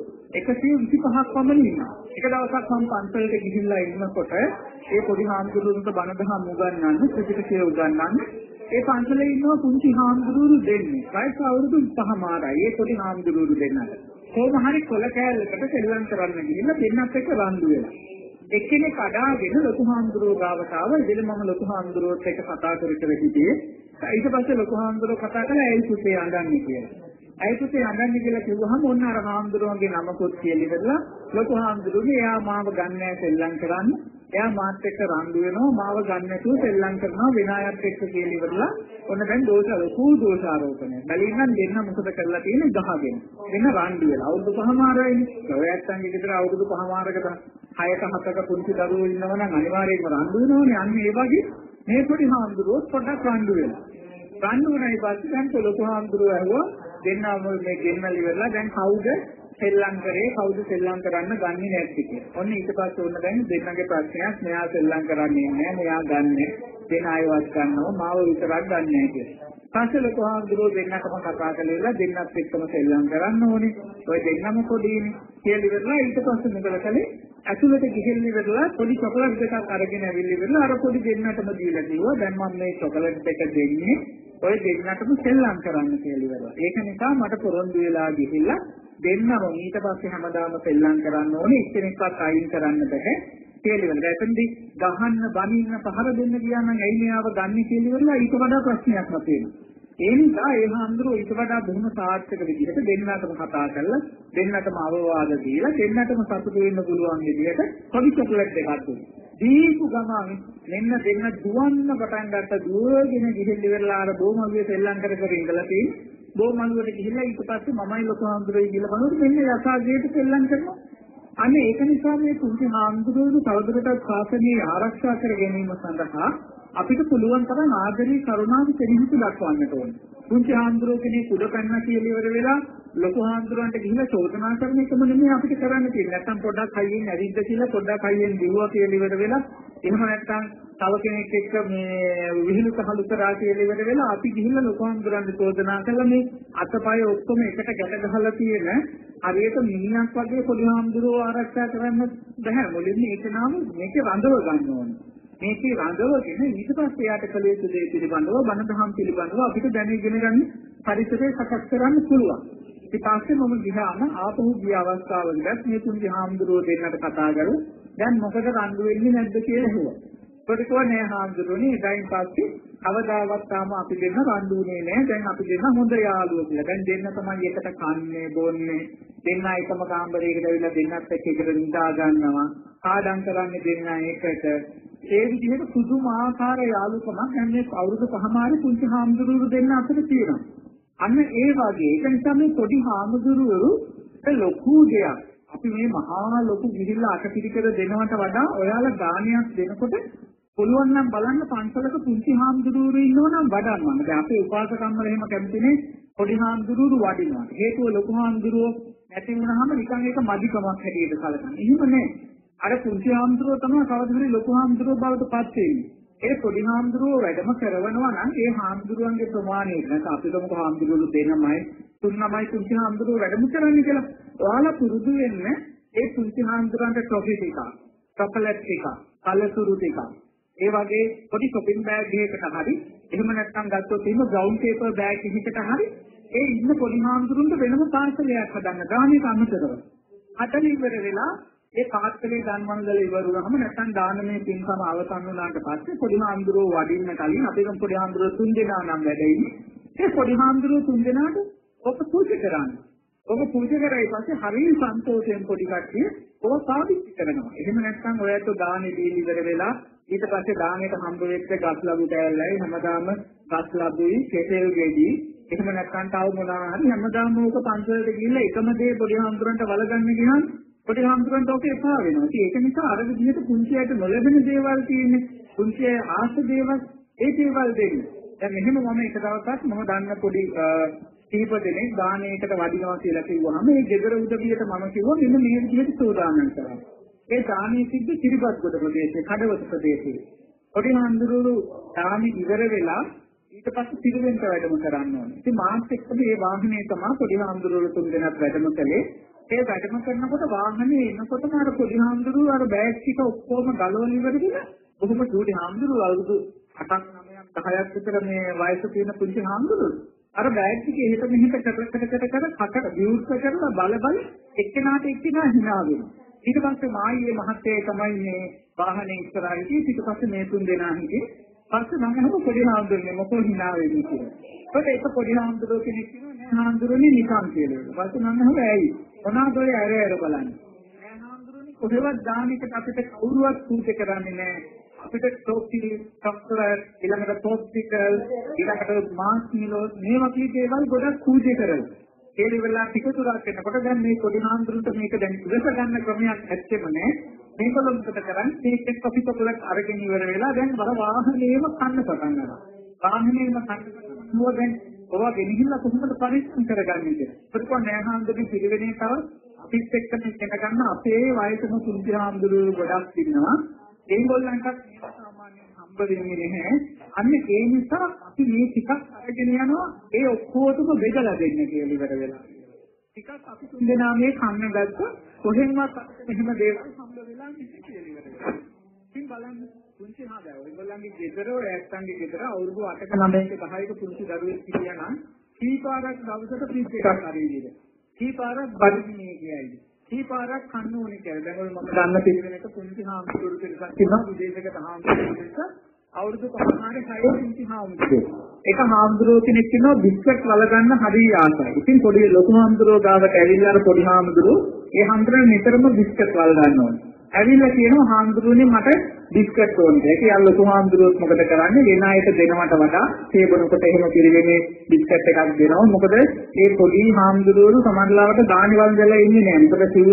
125ක් පමණ ඉන්නවා. එක දවසක් මම පන්සලට ගිහිල්ලා ඉන්නකොට ඒ පොඩි හාමුදුරුවන්ට බණ දහම් උගන්වන්න, ත්‍රිපිටකය උගන්වන්න ඒ පන්සලේ ඉන්නවා කුංචි හාමුදුරුවරු දෙන්නේ. වයස අවුරුදු 5මාරයි. ඒ පොඩි හාමුදුරුවරු දෙන්නට. කොහොම හරි කොල කෑල්ලකට සෙල්ලම් කරන්න ගිහිල්ලා දෙන්නත් එක්ක රණ්ඩු වෙලා. එක්කෙනෙක් අඩාගෙන ලොකු හාමුදුරුවෝ ගාවට ආවා. ඉතින් මම ලොකු හාමුදුරුවෝත් එක්ක කතා කර හිටියේ. ඊට පස්සේ ලොකු හාමුදුරුවෝ කතා කළා ඇයි පුතේ අඬන්නේ කියලා. ඇයි පුතේ අඬන්නේ කියලා කිව්වහම ඔන්න අර හාමුදුරුවන්ගේ නමකුත් කියලා ඉවරලා ලොකු හාමුදුරුවෝ එයා මාව ගන්නෑ සෙල්ලම් කරන්න. එයා මාත් එක්ක රණ්ඩු වෙනවා මාව ගන්න නැතුව සෙල්ලම් කරනවා වෙන අයත් එක්ක කියලා ඉවරලා ඔන්න දැන් ලොකු දෝෂාරෝපණය. බැලින්නම් දෙන්න මොකද කරලා තියෙන්නේ ගහගෙන. වෙන රණ්ඩු වෙලා අවුරුදු 5මාරයිනේ. ඔයත් සංගී විතර අවුරුදු 5මාරකට 6ක 7ක පුංචි දරුවෝ ඉන්නවනම් අනිවාර්යයෙන්ම රණ්ඩු වෙනවනේ. අන්න ඒ වගේ මේ පොඩි හාමුදුරුවෝ පොඩක් රණ්ඩු වෙනවා. රණ්ඩු වෙනයි පස්සේ දැන් ලොකු හාමුදුරුවෝ ඇහුවා දෙන්නම මේ ගෙන්නල ඉවරලා දැන් කවුද සෙල්ලම් කරේ කවුද සෙල්ලම් කරන්න ගන්නේ නැති කියලා. ඔන්න ඊට පස්සේ ඕන දැන් දෙන්නගේ ප්‍රශ්නයක් මෙයා සෙල්ලම් කරන්නේ නැහැ මෙයා ගන්නෙ දෙන අයවත් ගන්නවා මාව විතරක් ගන්න නැහැ කියලා. පස්සේ ලොකු හාමුදුරුවෝ දෙන්නටම කතා කළේලා දෙන්නත් එක්කම සෙල්ලම් කරන්න ඕනේ. ඔය දෙන්නම පොඩිනේ කියලා ඉවරලා ඊට පස්සේ මොකද කළේ? ඇතුළට ගිහින් ඉවරලා පොඩි චොකලට් දෙකක් අරගෙන ඇවිල්ලා ඉවරලා අර පොඩි දෙන්නටම දීලා කිව්වා දැන් මම මේ චොකලට් දෙක දෙන්නේ ඔය දෙන්නටම සෙල්ලම් කරන්න කියලා ඉවරලා. ඒක නිසා මට පොරොන්දු වෙලා ගිහිල්ලා දෙන්නම ඊට පස්සේ හැමදාම සෙල්ලම් කරන්න ඕනේ එක්කෙනෙක්වත් අයින් කරන්න බෑ කියලා ඉවරලා. එතෙන්දී ගහන්න බනින්න පහර දෙන්න ගියා නම් ඇයි මෙයාව ගන්න කියලා ඉවරලා ඊට වඩා ප්‍රශ්නයක් නැතේනවා. ඒ නිසා ඒ හාමුදුරුවෝ ඊට වඩා බොහොම සාර්ථක විදිහට දෙන්නටම කතා කරලා දෙන්නටම අවවාද දීලා දෙන්නටම සතුටු වෙන්න පුළුවන් විදිහට පොඩි චොකලට් එකක් දුන්නා. දීපු ගමන් මෙන්න දෙන්න දුවන්න පටන් ගත්ත දුවගෙන ගිහින් ඉවරලා අර බොමගිය සෙල්ලම් කර කර ඉඳලා තියෙන්නේ. බොමගුවට ගිහිල්ලා ඊට පස්සේ මමයි ලොකු හාමුදුරුවෝ කියලා බලනකොට මෙන්න යසාදයට සෙල්ලම් කරනවා. අනේ ඒක නිසා මේ කුංචි හාමුදුරුවෝ තවදුරටත් ශාසනය ආරක්ෂා කර ගැනීම සඳහා අපිට පුළුවන් තරම් ආදරේ කරුණාව දෙහිතු දක්වන්නට ඕනේ. කුංචි හාමුදුරුවෝ කෙනෙක් උඩ පැන්න කියලා ඉවර වෙලා ලොකු හාමුදුරුවන්ට ගිහිල්ලා චෝදනා කරන එකම නෙමෙයි අපිට කරන්න තියෙන්නේ. නැත්තම් පොඩ්ඩක් හයියෙන් ඇවිද්ද කියලා පොඩ්ඩක් හයියෙන් දිවුවා කියලා ඉවර වෙලා එහෙම නැත්තම් තව කෙනෙක් එක්ක මේ විහිළු කහළු කරා කියලා ඉවර වෙලා අපි ගිහිල්ලා ලොකු හාමුදුරුවන්ට චෝදනා කළා මේ අතපය ඔක්කොම එකට ගැට ගහලා තියෙන හරියට මිනිහක් වගේ පොඩි හාමුදුරුවෝ ආරක්ෂා කරන්න බෑ. මුලින්ම ඒක නාම මේක රඳව ගන්න ඕනේ. මේකේ රඳවගෙන ඊට පස්සේ යාට කළ යුතු දේ පිළිබඳව බණ දහම් පිළිබඳව අපිට දැනගෙන ගන්න පරිසරය සකස් කරන්න පුළුවන්. ඊට පස්සේ මම ගියාම ආපහු ගිය අවස්ථාවලදී මේ තුන්දි හාමුදුරුවෝ දෙන්නට කතා කරුවා. දැන් මොකද රණ්ඩු වෙන්නේ නැද්ද කියලා ඇහුවා. ඒකට නෑ හාමුදුරුවනේ ඉතින් පස්සේ අවදාවත් තාම අපි දෙන්න රණ්ඩුනේ නෑ. දැන් අපි දෙන්න හොඳ යාළුවෝ කියලා. දැන් දෙන්න තමයි එකට කන්නේ බොන්නේ. දෙන්න එකම කාමරයකට ඇවිල්ලා දෙන්නත් එක්ක එකට නිදා ගන්නවා. ආඩම් කරන්නේ දෙන්න එකට. ඒ විදිහට පුදුමාකාර යාළුකමක් දැන් මේ අවුරුදු 5මාරි පුංචි හාමුදුරුවෝ දෙන්න අතර තියෙනවා. අන්න ඒ වගේ ඒක නිසා මේ පොඩි හාමුදුරුවෝ ලොකු දෙයක්. අපි මේ මහා ලොකු ගිහිල්ලා අටපිරිකර දෙනවට වඩා ඔයාලා දානයක් දෙනකොට පුළුවන් නම් බලන්න පන්සලක පුංචි හාමුදුරුවෝ ඉන්නව නම් වඩන්නවා. දැන් අපේ උපාසකම්මල එහෙම කැමතිනේ පොඩි හාමුදුරුවෝ වඩිනවා. හේතුව ලොකු හාමුදුරුවෝ නැති වුණාම නිකන් ඒක මදිකමක් හැටියට සැලකන්නේ. එහෙම නෑ. අර පුංචි හාමුදුරුවෝ තමයි කවදාවත් ලොකු හාමුදුරුවෝ බවට පත් වෙන්නේ. ඒ පොඩි හාමුදුරුවෝ වැඩම කරවනවා නම් ඒ හාමුදුරුවන්ගේ ප්‍රමාණය නැත්නම් අපි තමක හාමුදුරුවෝ දෙනමයි තුන්නමයි පුංචි හාමුදුරුවෝ වැඩම කරන්නේ කියලා. ඔයාලා පුරුදු වෙන්න ඒ පුංචි හාමුදුරුවන්ට ට්‍රොෆි ටික, චොකලට් ටික, කලසුරු ටික, ඒ වගේ පොඩි shopping bag එකකට හරි එහෙම නැත්නම් ගත්තොත් එහෙම brown paper bag එකකට හරි ඒ ඉන්න පොඩි හාමුදුරුවන්ට වෙනම පාර්සලයක් හදන්න ගානේ අමතරව. අතන ඉවර වෙලා ඒ පාත්‍රයේ ධර්මංගල ඉවර වුණාම නැත්නම් දානමය පින්කම අවසන් වුණාට පස්සේ පොඩි හාමුදුරුවෝ වඩින්න කලින් අපි ගම් පොඩි හාමුදුරුවෝ 3 දෙනා නම් වැඩෙන්නේ. ඒ පොඩි හාමුදුරුවෝ 3 දෙනාට ඔබ පූජා කරන්නේ. ඔබ පූජා කරලා ඊපස්සේ හරිය සන්තෝෂයෙන් පොඩි කට්ටිය ඔබ පාවිච්චි කරනවා. එහෙම නැත්නම් ඔයත් දානෙ දීලි ඉවර වෙලා ඊට පස්සේ දානෙට හම්බ වෙච්ච ගස් ලැබු තැල්ලයි හැමදාම ගස් ලැබුයි කෙසෙල් ගෙඩි එහෙම නැත්නම් තව මොනවා හරි හැමදාම ඕක පන්සලට ගිහිල්ලා එකම දේ පොඩි හාමුදුරන්ට වලගන්න ගියාම පොඩි හාමුදුරන්ට ඔක එපා වෙනවා. ඉතින් ඒක නිසා අර විදිහට පුංචියට නොලැබෙන දේවල් තියෙන්නේ. පුංචිය ආස දේවල් ඒ දේවල් දෙන්නේ. දැන් මෙහෙම මම එක දවසක් මම දන්න පොඩි කීප දෙනෙක් දානයකට වඩිනවා කියලා කිව්වහම ඒ ගෙදර උදවියට මම කිව්වා මෙන්න මේ විදිහට සෝදානම් කරන්න. ඒ දානයේ සිද්ධ කිරිබත්ගොඩ ප්‍රදේශයේ කඩවත ප්‍රදේශයේ පොඩි හාමුදුරුවෝ දානි ඉවර වෙලා ඊට පස්සේ පිළිවෙන්ට වැඩම කරන්න ඕනේ. ඉතින් මාත් එක්ක මේ වාහනේ තමයි පොඩි හාමුදුරුවෝ තුන් දෙනාත් වැඩම කළේ. ඒ වැඩම කරනකොට වාහනේ එනකොටම අර පොඩි හාමුදුරුවෝ අර බෑග් ටික ඔක්කොම ගලවලා ඉවරගෙන බොහොම චූටි හාමුදුරුවෝ අවුරුදු 8ක් 9ක් 10ක් විතර මේ වයස තියෙන පුංචි හාමුදුරුවෝ අර බෑග් ටික එහෙට මෙහෙට කට විවෘත කරලා බල එක්කෙනාට එක්කෙනා hina වෙනවා. ඊට පස්සේ මායියේ මහත්තයා තමයි මේ වාහනේ ඉස්සරහා හිටියේ. ඊට පස්සේ මේ තුන් දෙනා හිටියේ. පස්සේ මම අහුව පොඩි හාමුදුරුවනේ මොකෝ hina වෙන්නේ කියලා. ඒකට ඒක පොඩි හාමුදුරුවෝ කෙනෙක් කියනවා නෑ හාමුදුරුවනේ නිකන් කියලා. පස්සේ මම අහුව ඇයි? මොනවාද ඔය ඇර බලන්නේ? නෑ හාමුදුරුවනේ කොහෙවත් දානෙකට අපිට කවුරුවත් පූජා කරන්නේ නෑ. අපිට ටොපි, චොක්ලට්, ඊළඟට පොප්සිකල්, ඊළඟට මාස්මිලෝ මේ වගේ දේවල් ගොඩක් පූජා කරලා. ඒ වෙලාව ටික තුරක් වෙනකොට දැන් මේ පොඩි හාමුදුරුවන්ට මේක දැන් ඉවස ගන්න ක්‍රමයක් ඇත්තෙම නෑ. මේකලොම් කට කරන්නේ මේකෙත් අපි පොඩක් අරගෙන ඉවර වෙලා දැන් වර වාහනේම කන්න පටන් ගන්නවා. වාහනේම කන්න දැන් ඔවා ගෙනහිල්ලා කොහොමද පරිස්සම් කරගන්නේ කියලා. ඒකෝ නෑහාන්දගේ පිළිවෙලේ තව අපිත් එක්කම ඉගෙන ගන්න අපේ වයසම පුංචි හාමුදුරුවෝ ගොඩක් ඉන්නවා. ඒගොල්ලන්ටත් මේක සාමාන්‍යයෙන් හම්බ වෙන්නේ නැහැ. අන්න ඒ නිසා අපි මේ ටිකක් අරගෙන යනවා ඒ ඔක්කොටම බෙදලා දෙන්න කියලා ඉවර වෙලා. ටිකක් අපි තුන්දෙනා මේ කන්න ගත්ත කොහෙන්වත් එහෙම දේවල් හම්බ වෙලා නැහැ කියලා ඉවර වෙලා. ඉතින් බලන්න පුංචි හාදා ඔයගොල්ලන්ගේ ගෙදර ඇත්තන්ගේ ගෙදර අවුරුදු 8ක 9ක 10ක පුංචි දරුවෙක් හිටියා නම් කීපාරක් දවසට පිස් එකක් හරියද? කීපාරක් බඩගින්නේ කියයිද? කීපාරක් කන්න ඕනේ කියලා. දැන් ඔය මම ගන්න පිළිවෙලක පුංචි හාමුදුරුවෝ පිළිසක් ඉන්නවා විදේශයකට හාමුදුරුවෝ අවුරුදු 5-6 පුංචි හාමුදුරුවෝ. එක හාමුදුරුවෝ කෙනෙක් ඉන්නවා බිස්කට් වල ගන්න හරිය ආසයි. ඉතින් පොඩි ලොකු හාමුදුරුවෝ ගාවට ඇවිල්ලා අර පොඩි හාමුදුරුවෝ ඒ හාමුදුරුවෝ නිතරම බිස්කට් වල ගන්න ඕනේ. ඇවිල්ලා කියනවා හාමුදුරුවනේ මට බිස්කට් ඕනේ. ඒක යාළ ලොකු හාමුදුරුවෝත් මොකද කරන්නේ? වෙන අයට දෙනවට වඩා තේබනකට එහෙම පිළිවෙන්නේ බිස්කට් එකක් දෙනවා. මොකද ඒ පොඩි හාමුදුරුවෝ සමහරවිට දානිවල් දෙලා ඉන්නේ නැහැ. මොකද සිවුර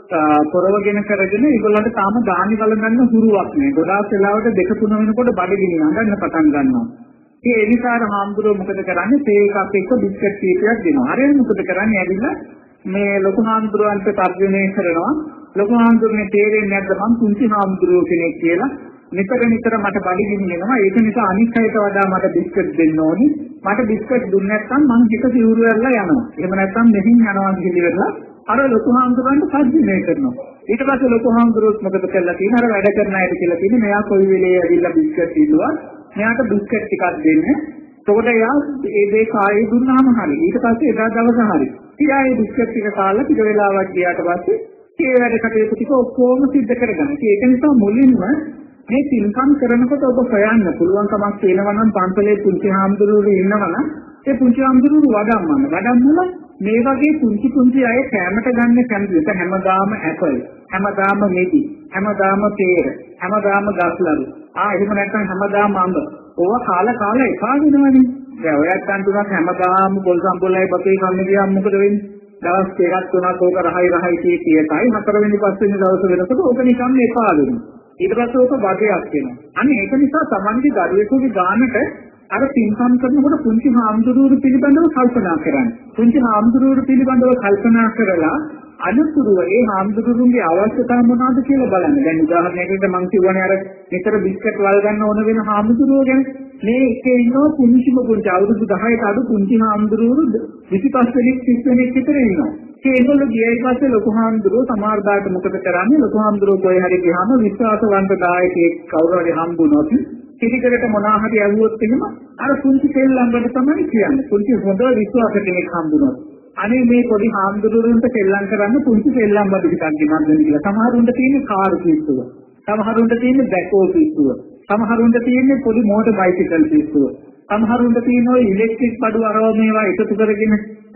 පොරවගෙන කරගෙන ඒගොල්ලන්ට තාම දානිවල් ගන්න හුරුවක් නැහැ. ගොඩාක් වෙලාවට 2-3 වෙනකොට බඩගිනි ගන්න පටන් ගන්නවා. ඒ එනිසා හාමුදුරුවෝ මොකද කරන්නේ? තේ එකක් එක්ක බිස්කට් කීපයක් දෙනවා. අර මොකද කරන්නේ? ඇවිල්ලා මේ ලොකු හාමුදුරුවන්ට තර්ජනය කරනවා. ලොකු හාමුදුරුවනේ තේරෙන්නේ නැද්ද මං පුංචි හාමුදුරුවෝ කෙනෙක් කියලා. නිතර මට බඩගිනි වෙනවා. ඒක නිසා අනිත් අයට වඩා මට බිස්කට් දෙන්න ඕනේ. මට බිස්කට් දුන්නේ නැත්නම් මං එක සිවුරු වෙරලා යනවා. එහෙම නැත්නම් මෙහින් යනවා කියලා අර ලොකු හාමුදුරුවන්ට තර්ජනය කරනවා. ඊට පස්සේ ලොකු හාමුදුරුවෝත් මොකද කළා තියෙන්නේ? අර වැඩ කරන අයට කියලා තියෙන්නේ මෙයා කොයි වෙලේ ඇවිල්ලා බිස්කට් ඉල්ලුවා. මෙයාට බිස්කට් ටිකක් දෙන්න. එතකොට එයා ඒ දේ කායේ දුන්නාම හරි. ඊට පස්සේ එදා දවස හරි. ඉතින් ආයේ බිස්කට් ටික කාලා ටික වෙලාවක් ගියාට පස්සේ ඒ වැඩ කටයුතු ටික ඔක්කොම සිද්ධ කරගන්න. ඒක නිසා මුලින්ම මේ පින්කම් කරනකොට ඔබ හොයන්න පුළුවන් කමක් තියෙනවා නම් පන්සලේ පුංචි හාමුදුරුවෝ ඉන්නවනම් ඒ පුංචි හාමුදුරුවෝ වඩම්මලා මේ වගේ පුංචි අය කැමට ගන්න කැමතිද? හැමදාම ඇපල්, හැමදාම මෙඩි, හැමදාම පේර, හැමදාම ගස්ලරු. එහෙම නැත්නම් හැමදාම අඹ. ඕවා කාලා එපා වෙනවනේ. දැන් ඔයත් අන්තිමට හැමදාම පොල් සම්පොල්ලයි බතේ කන්න ගියාම මොකද වෙන්නේ? දවස් 2-3ක් ඕක රහයි කීයයි 4 වෙනි 5 වෙනි දවස් වෙනකොට ඕක නිකන් එපා වෙනවා. ඊට පස්සේ ඕක වගයක් වෙනවා. අන්න ඒක නිසා Tamange දරුවෙකුගේ ගානට අර පින්කම් කරනකොට පුංචි හාමුදුරුවෝ පිළිබඳව කල්පනා කරන්න. පුංචි හාමුදුරුවෝ පිළිබඳව කල්පනා කරලා අනුතුරුව ඒ හාමුදුරුවන්ගේ අවශ්‍යතාව මොනවද කියලා බලන්න. දැන් උදාහරණයකට මම කියවනේ අර නිතර බිස්කට් වල් ගන්න ඕන වෙන හාමුදුරුවෝ ගැන. මේ එකේ ඉන්නවා පුංචි අවුරුදු 10කට අඩු පුංචි හාමුදුරුවෝ 25 වෙනි 30 වෙනි විතර ඉන්නවා. ඒගොල්ලෝ ගියයි පස්සේ ලොකු හාමුදුරුවෝ සමහරදාට මොකද කරන්නේ? ලොකු හාමුදුරුවෝ කොයි හරි ගියාම විශ්වාසවන්ත දායකයෙක් කවුරු හරි හම්බුනොත් පිටිකරට මොනවා හරි ඇහුවොත් එහෙම අර පුංචි කෙල්ලන්ට තමයි කියන්නේ. පුංචි හොඳ විශ්වාස කෙනෙක් හම්බුනොත් අනේ මේ පොඩි හාමුදුරුවන්ට කෙල්ලන් කරන්න පුංචි කෙල්ලන් බඩු ටිකක් ගෙනත් දෙන්න කියලා. සමහරුන්ට තියෙන්නේ කාර් පිස්සුව. සමහරුන්ට තියෙන්නේ බැකෝ පිස්සුව. සමහරුන්ට තියෙන්නේ පොඩි මෝටර් බයිසිකල් පිස්සුව. සමහරුන්ට තියෙනවා ඉලෙක්ට්‍රික් බඩු අරව මේවා එකතු කරගෙන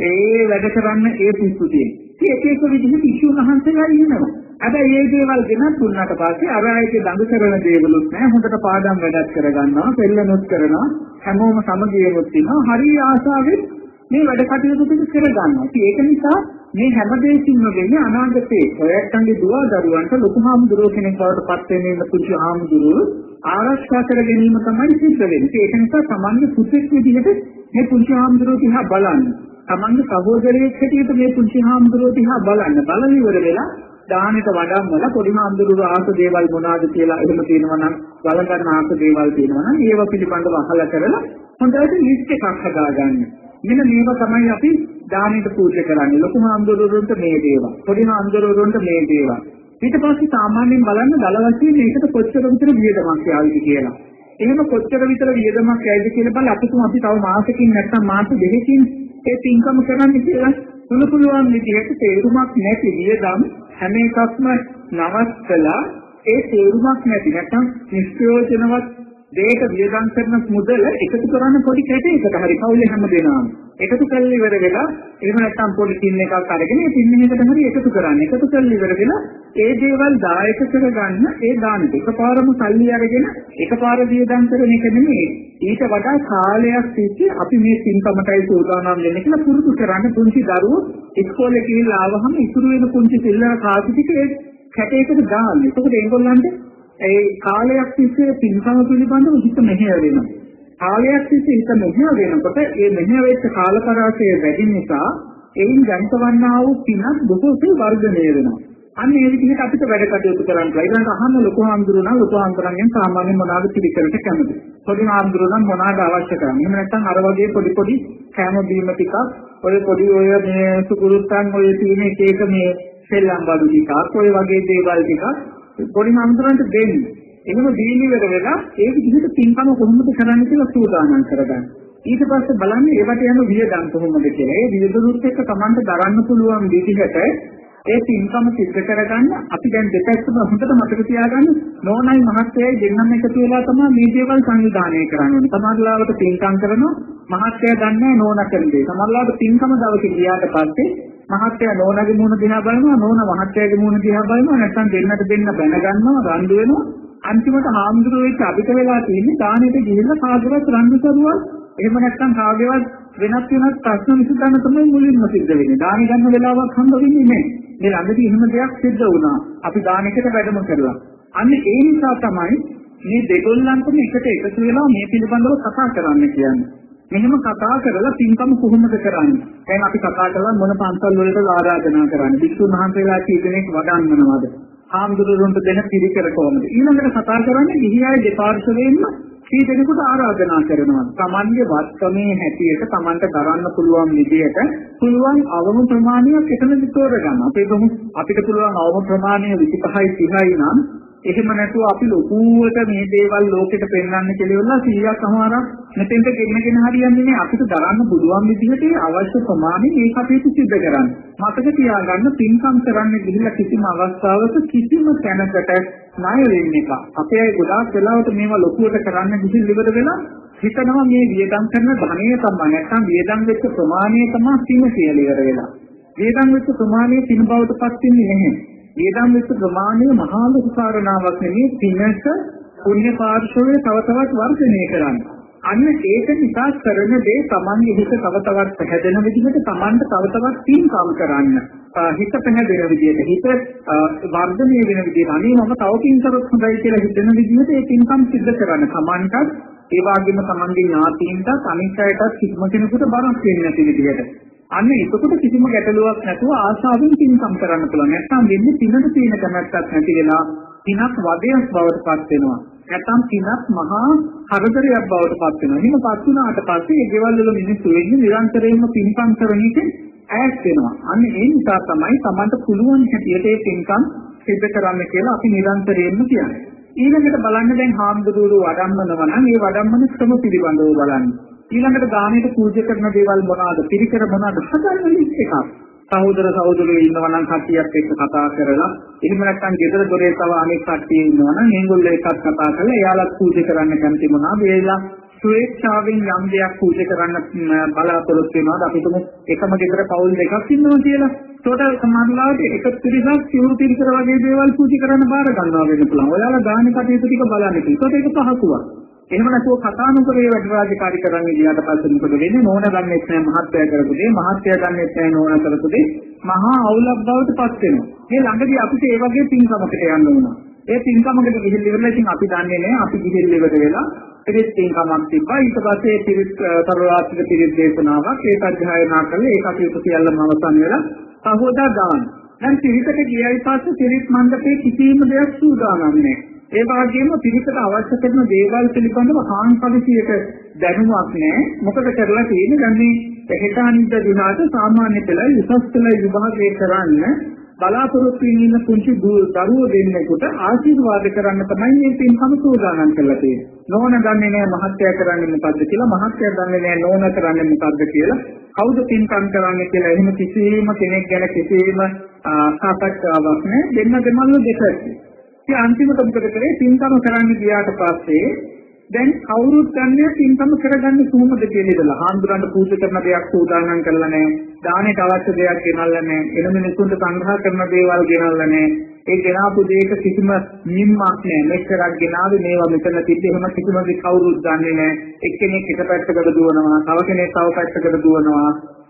ඒ වැඩ කරන්න ඒ පිස්සු තියෙන්නේ. ඒක එක විදිහට ඉෂුන් අහන්සලා ඉන්නවා. හැබැයි මේ දේවල් ගෙනත් දුන්නාට පස්සේ අර ආයේ දඟ කරන දේවලුත් නැහැ. හොඳට පාඩම් වැඩක් කරගන්නවා, පෙළනොත් කරනවා, හැමෝම සමගියනොත් ඉන්නවා. හරි ආසාවෙන් මේ වැඩ කටයුතු ටික කරගන්නවා. ඒක නිසා මේ හැම දෙයකින්ම වෙන්නේ අනාගතේ ඔයයන්ගේ දුව දරුවන්ට ලොකු හාමුදුරුවෝ කෙනෙක් බවට පත් වෙන පුංචි හාමුදුරුවෝ ආරක්ෂා කර ගැනීම තමයි සිද්ධ වෙන්නේ. ඒක නිසා තමන්ගේ පුතෙක් විදිහට මේ පුංචි හාමුදුරුවෝ දිහා බලන්න. තමන්ගේ සහෝදරයෙක් හැටියට මේ පුංචි හාමුදුරුවෝ දිහා බලන්න. බලන ඉවර වෙලා දානෙට වඩම්මල පොඩි හාමුදුරුවෝ ආස දේවල් මොනවාද කියලා එහෙම තියෙනවා නම් බලගන්න ආස දේවල් තියෙනවා නම් ඒව පිළිබඳව අහලා කරලා හොඳට ලිස්ට් එකක් හදාගන්න. මෙන්න මේවා තමයි අපි දානෙට පූජා කරන්නේ. ලොකු හාමුදුරුවන්ට මේ දේවල්, පොඩි හාමුදුරුවන්ට මේ දේවල්. ඊට පස්සේ සාමාන්‍යයෙන් බලන්න දල වශයෙන් මේකට කොච්චර විතර වියදමක් යාවිද කියලා. එහෙම කොච්චර විතර වියදමක් යයිද කියලා බලලා අපි තව මාසෙකින් නැත්නම් මාස දෙකකින් ඒ පින්කම කරන්න කියලා පුළුවන් විදිහට තේරුමක් නැති වියදම් හැම එකක්ම නවත්තලා ඒ තේරුමක් නැති නැත්නම් නිෂ්ප්‍රයෝජනවත් දෙයක වියදම් කරන මුදල එකතු කරන්න පොඩි කැටයකට හරි කවුලේ හැම දෙනාම එකතු කරලා ඉවර වෙලා එහෙම නැත්නම් පොඩි ටින් එකක් අරගෙන ඒ ටින් එකකට හරි එකතු කරන්න. එකතු කරලා ඉවර වෙලා ඒ දේවල් දායක කරගන්න ඒ දානෙට එකපාරම සල්ලි අරගෙන එකපාර වියදම් කරන එක නෙමෙයි. ඊට වඩා කාලයක් තිස්සේ අපි මේ පින්කමටයි සූදානම් වෙන්නේ කියලා පුරුදු කරන්න. පුංචි දරුවෝ ඉස්කෝලේ ගිහිල්ලා ආවහම ඉතුරු වෙන පුංචි සිල්ලර කාසි ටික ඒ කැටයකට දාන්න. ඒකෝට ඒගොල්ලන්ට ඒ කාලයක් තිස්සේ පින්කම පිළිබඳව හිත මෙහෙය වෙනවා. කාලයක් තිස්සේ හිත මෙහෙය වෙනකොට ඒ මෙහෙය වෙච්ච කාල පරාසය වැඩි නිසා එයින් ජනිතවන්නා වූ පිනක් බොහෝසේ වර්ධනය වෙනවා. අන්න ඒ විදිහට අපිට වැඩ කටයුතු කරන්න බෑ. ඊළඟට අහන්න ලොකු හාමුදුරුවෝ නම් ලොකු හාමුදුරන්ගෙන් සාමාන්‍යයෙන් මොනවාද පිළිකරට කැමති. පොඩි හාමුදුරුවෝ නම් මොනවාද අවශ්‍ය කරන්නේ. එහෙම නැත්නම් අර වගේ පොඩි පොඩි කැම බීම ටිකක් ඔය පොඩි ඔය මේ සුකුරුත්තන් ඔය තියෙන එක එක මේ සෙල්ලම් බඩු ටිකක් ඔය වගේ දේවල් ටිකක් පොඩි හාමුදුරන්ට දෙන්න. එහෙම දීලි වෙලා ඒ විදිහට පින්කම කොහොමද කරන්න කියලා සූදානම් කරගන්න. ඊට පස්සේ බලන්න ඒවට යන වියදම් කොහොමද කියලා. ඒ වියදමුත් එක්ක Tamanට දරන්න පුළුවන් විදිහට ඒ පින්කම සිද්ධ කරගන්න අපි දැන් දෙපැත්තම හොඳට මතක තියාගන්න නෝනයි මහත්තයයි දෙන්නම එකතු වෙලා තමයි මේ දේවල් සංවිධානය කරන්නේ. සමහරවිට පින්කම් කරනවා මහත්තයා දන්නේ නෝනා කරන දේ. සමහරවිට පින්කම දවසේ ගියාට පස්සේ මහත්තයා නෝනාගේ මුණ දිහා බලනවා නෝනා මහත්තයාගේ මුණ දිහා බලනවා නැත්නම් දෙන්නට දෙන්න බැන ගන්නවා රණ්ඩු වෙනවා. අන්තිමට හාමුදුරුවෝ එක්ක අපිට වෙලා තියෙන්නේ දානෙට ගිහිල්ලා කාගේවත් රණ්ඩු කරුවා එහෙම නැත්නම් කාගේවත් වෙනත් ප්‍රශ්න විසඳන්න තමයි මුලින්ම සිද්ධ වෙන්නේ. දාන ගන්න වෙලාවක් හම්බ වෙන්නේ නැහැ. මේ ළඟදී එහෙම දෙයක් සිද්ධ වුණා. අපි දානෙකට වැඩම කරලා. අන්න ඒ නිසා තමයි මේ දෙගොල්ලන්ටම එකට එකතු වෙලා මේ පිළිබඳව කතා කරන්න කියන්නේ. මෙහෙම කතා කරලා පින්කම කොහොමද කරන්නේ? දැන් අපි කතා කරලා මොන පන්සල් වලට ආරාධනා කරන්නේ? වික්ෂුන් වහන්සේලා කී දෙනෙක් වඩන්නනවද? හාමුදුරුවන්ට දෙන පිළිකර කොහොමද? ඊළඟට කතා කරන්නේ ගිහි අය දෙපාර්ශ්වයෙන්ම කී දෙනෙකුට ආරාධනා කරනවා. Tamange වත්කමේ හැටියට Tamanට කරන්න පුළුවන් විදියට පුළුවන් අවම ප්‍රමාණයක් එතනදි තෝරගන්න. අපිට පුළුවන් අවම ප්‍රමාණය 25යි 30යි නම් එහෙම නැතුව අපි ලොකුවට මේ දේවල් ලෝකෙට පෙන්වන්න කියලා 100ක් සමහරක් මෙතෙන්ට ගෙන්නගෙන හරියන්නේ නැහැ. අපිට දරන්න පුළුවන් විදිහට අවශ්‍ය ප්‍රමාණය මේ කටයුතු සිදු කරන්න. මතක තියාගන්න පින්කම් කරන්න ගිහිල්ලා කිසිම අවස්ථාවක කිසිම තැනකට ණය වෙන්නේ නැහැ. අපේ අය ගොඩාක් වෙලාවට මේවා ලොකුවට කරන්න ගිහින් ඉවර වෙලා හිතනවා මේ වියදම් කරන ධනය තමයි නැත්නම් වියදම් වෙච්ච ප්‍රමාණය තමයි පින කියලා ඉවර වෙලා. වියදම් වෙච්ච ප්‍රමාණය පින බවට පත් වෙන්නේ නැහැ. වියදම් වෙච්ච ප්‍රමාණය මහා ලොකු කාරණාවක් නෙමෙයි පිනක පුණ්‍ය පාර්ශවයේ තව තවත් වර්ධනය කරන්නේ. අන්න ඒක නිසා කරන දේ Tamange හිත තව තවත් පැහැදෙන විදිහට Tamanට තව තවත් පින්කම් කරන්න. හිත පැහැදෙන විදිහට හිත වර්ධනය වෙන විදිහට අනේ මම තව පින්කරොත් හොඳයි කියලා හිතෙන විදිහට ඒ පින්කම් සිද්ධ කරන්න. Tamanටත් ඒ වගේම Tamanගේ ඥාතීන්ටත් අනිත් අයටත් කිසිම කෙනෙකුට බරක් වෙන්නේ නැති විදිහට. අන්න ඒකට කිසිම ගැටලුවක් නැතුව ආශාවෙන් පින්කම් කරන්න පුළුවන්. නැත්නම් වෙන්නේ පිනට තියෙන කැමැත්තක් නැති වෙලා පිනක් වදයක් බවට පත් වෙනවා. නැත්නම් පිනක් මහා කරදරයක් බවට පත් වෙනවා. එහෙම පත් වුණාට පස්සේ ඒ ගෙවල් වල මිනිස්සු වෙන්නේ නිරන්තරයෙන්ම පින්කම් කරන එකෙන් ඈත් වෙනවා. අන්න ඒ නිසා තමයි Tamanට පුළුවන් හැටියට ඒ පින්කම් සිද්ධ කරන්න කියලා අපි නිරන්තරයෙන්ම කියන්නේ. ඊළඟට බලන්න දැන් හාමුදුරුවෝ වඩම්මනවා නම් ඒ වඩම්මන ක්‍රම පිළිබඳව බලන්න. ඊළඟට දානෙට පූජා කරන දේවල් මොනවාද? පිළිකර මොනවාද? හදන්න ලිස්ට් එකක්. සහෝදර සහෝදරියෝ ඉන්නවා නම් කට්ටියත් එක්ක කතා කරලා එහෙම නැත්නම් ගෙදර දොරේ තව අනෙක් කට්ටිය ඉන්නවා නම් මේගොල්ලෝ එකත් කතා කරලා එයාලත් පූජා කරන්න කැමති මොනවාද? ඒලා ස්වේච්ඡාවෙන් යම් දෙයක් පූජා කරන්න බලාපොරොත්තු වෙනවාද? අපි තුමු එකම ගෙදර පවුල් දෙකක් ඉන්නවා කියලා. ඒකට සමානලාවට එක පිරිසක් සිවුරු පිළිකර වගේ දේවල් පූජා කරන්න බාර ගන්නවා වෙන්න පුළුවන්. ඔයාලා දාන කටයුතු ටික බලන්න කිව්වොත් ඒක පහසුවක්. එහෙම නැතුව කතා නොකරේ වැඩ රාජකාරී කරන්න ගියාට පස්සේ මොකද වෙන්නේ? නෝන ගන්නෙත් නැහැ මහත්ය කරපු දේ, මහත්ය ගන්නෙත් නැහැ නෝන කරපු දේ. මහා අවුලක් බවට පත් වෙනවා. මේ ළඟදී අපිට ඒ වගේ පින්කමකට යන්න වුණා. ඒ පින්කමකට ගිහින් ඉවරලා ඉතින් අපි දන්නේ නැහැ. අපි ගිහින් ඉවර වෙලා පිරිත් පින්කමක් තිබ්බා. ඊට පස්සේ පිරිත් තරවාත්මක පිරිත් දේශනාවක් ඒක අධ්‍යයනා කළා. ඒක අපිට සියල්ලම අවසන් වෙලා සහෝදා දාන. දැන් පිරිතට ගියයි පස්සේ පිරිත් මණ්ඩපේ කිසිම දෙයක් සූදානම් නැහැ. ඒ වගේම පිරිසට අවශ්‍ය කරන දේවල් පිළිබඳව හාන්පරිසියට දැනුමක් නැහැ. මොකද කරලා තියෙන්නේ දැන් මේ හෙට අනිද්දා දිනකට සාමාන්‍ය පෙළයි උසස් පෙළයි විභාගය කරන්න බලාපොරොත්තු වෙන පුංචි දරුවෝ දෙන්නෙකුට ආශිර්වාද කරන්න තමයි මේ පින්කම සූදානම් කරලා තියෙන්නේ. නෝන දන්නේ නැහැ මහත්ය කරන්නේ මොකද්ද කියලා, මහත්ය දන්නේ නැහැ නෝන කරන්නේ මොකද්ද කියලා. කවුද පින්කම් කරන්නේ කියලා එහෙම කිසිම කෙනෙක් ගැන කිසිම සාකච්ඡාවක් නැහැ. දෙන්න දෙමළ දෙකයි. ඉතින් අන්තිමට මොකද කරේ? පින්කම කරන්න ගියාට පස්සේ දැන් කවුරුත් ගන්නේ පින්කම කරගන්න කොහොමද කියලා ඉතලා. හාමුදුරන්ට පූජා කරන දෙයක් සූදානම් කරලා නැහැ. දානෙට අවශ්‍ය දෙයක් ගෙනල්ලා නැහැ. එන මිනිස්සුන්ට සංග්‍රහ කරන දේවල් ගෙනල්ලා නැහැ. ඒ ගෙනාපු දෙයක කිසිම නිම්මක් නැහැ. මෙච්චරක් ගෙනාවේ මේවා මෙතන තිබ්බේ එහෙම කිසිම කවුරුත් දන්නේ නැහැ. එක්කෙනෙක් එක පැත්තකට දුවනවා, තව කෙනෙක් තව පැත්තකට දුවනවා.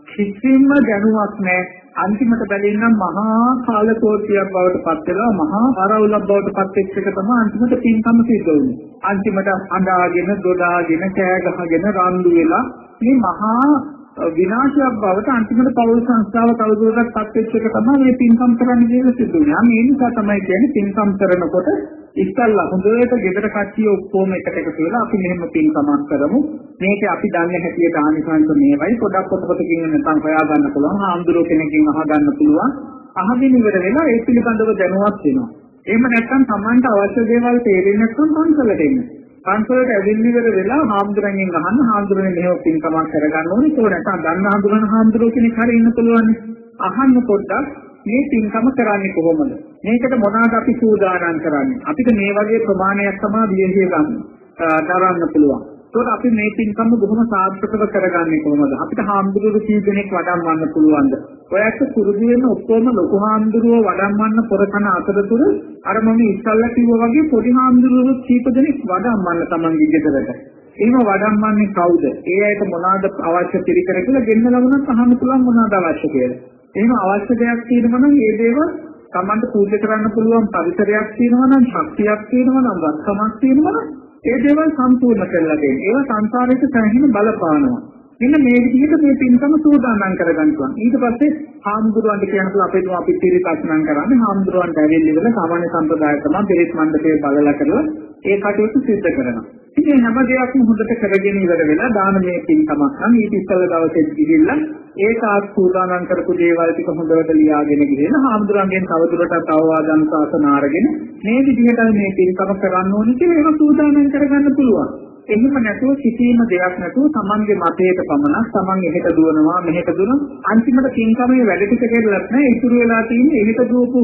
කිසිම දැනුමක් නැහැ. අන්තිමට බැලින්නම් මහා කාලකෝටියක් බවට පත් වෙලා මහා ආරවුලක් බවට පත් වෙච්ච එක තමයි අන්තිමට පින්කම සිද්ධ වෙන්නේ. අන්තිමට අඬාගෙන දොඩාගෙන කෑ ගහගෙන රණ්ඩු වෙලා මේ මහා විනාශයක් බවට අන්තිමට පෞල් සංස්ථාව කවුරුවටත් පත් වෙච්ච එක තමයි මේ පින්කම් කරන්න කියලා සිද්ධ වෙන්නේ. මේ නිසා තමයි කියන්නේ පින්කම් කරනකොට ඉස්සල්ලා හොඳට ගෙදර කට්ටිය ඔක්කොම එකට එකතු වෙලා අපි මෙහෙම පින්කමක් කරමු. මේක අපි දන්නේ හැටියට ආනිසංස මේවයි පොඩක් පොතකින් නැත්නම් හොයා ගන්න පුළුවන්. ආම්දුරෝ කෙනකින් අහ ගන්න පුළුවන්. අහගෙන ඉවර වෙලා ඒ පිළිබඳව දැනුවත් වෙනවා. එහෙම නැත්නම් Tamanට අවශ්‍ය දේවල් තේරෙන්නේ නැත්නම් පන්සලට එන්න. පන්සලට ඇවිල්ලි ඉවර වෙලා හාමුදුරන්ගෙන් අහන්න හාමුදුරනේ මෙහෙම පින්කමක් කරගන්න ඕනේ. ඒක නැත්නම් දන්න හාමුදුරන් හාමුදුරෝ කෙනෙක් හරි ඉන්න පුළුවන්. අහන්න පොඩ්ඩක් මේ පින්කම කරන්නේ කොහොමද? මේකට මොනවාද අපි සූදානම් කරන්නේ? අපිට මේ වගේ ප්‍රමාණයක් තමයි වියහිය ගන්න. දරන්න පුළුවන්. ඒකට අපි මේ පින්කම බොහොම සාර්ථකව කරගන්නේ කොහොමද? අපිට හාමුදුරුවෝ කී දෙනෙක් වඩම්වන්න පුළුවන්ද? ඔයත් පුරුදු වෙන ඔක්කොම ලොකු හාමුදුරුවෝ වඩම්වන්න පොරකන අතරතුර අර මම ඉස්සල්ලා කිව්වා වගේ පොඩි හාමුදුරුවෝ කීප දෙනෙක් වඩම්වන්න තමන්ගේ ගෙදරට. එහෙම වඩම්වන්නේ කවුද? ඒ අයට මොනවාද අවශ්‍ය පිළිකර කියලා ගෙන්නලා වුණත් අහන්න පුළුවන් මොනවාද අවශ්‍ය කියලා. එහෙම අවශ්‍ය දෙයක් තියෙනවා නම් ඒ දේවල් තමන්ට පූජා කරන්න පුළුවන් පරිසරයක් තියෙනවා නම් ශක්තියක් තියෙනවා නම් වස්කමක් තියෙනවා නම් ඒ දේවල් සම්පූර්ණ කරලා දෙන්න. ඒවා සංසාරයට සැහැණ බලපානවා. මෙන්න මේ විදිහට මේ පින්කම සූදානම් කරගන්න පුළුවන්. ඊට පස්සේ හාමුදුරුවන්ට කියනකොට අපේ තුම අපි පිරිපස්නම් කරන්නේ හාමුදුරුවන්ට ඇවිල්ලි වල සාමාන්‍ය සම්ප්‍රදාය තමයි පිරිත් මණ්ඩපයේ බලලා කරලා ඒ කටයුතු සිද්ධ කරනවා. ඉතින් හැම දෙයක්ම හොඳට කරගෙන ඉවර වෙලා දානමය පින්කමක් නම් ඊට ඉස්සෙල්ලා දවසේ ගිහිල්ලා ඒකාත් සූදානම් කරපු දේවල් ටික හොඳට ලියාගෙන ගිහින් හාමුදුරන්ගෙන් තවදුරටත් අවවාදන් සාසන අරගෙන මේ විදිහට මේ පින්කම කරන්න ඕනේ කියලා ඒක සූදානම් කරගන්න පුළුවන්. එහෙම නැතුව කිසිම දෙයක් නැතුව තමන්ගේ මතයට පමණක් තමන් එහෙට දුවනවා මෙහෙට දුවනවා අන්තිමට පින්කමේ වැඩ ටික කෙරෙලත් නැහැ. ඉතුරු වෙලා තියෙන්නේ එහෙට දුවපු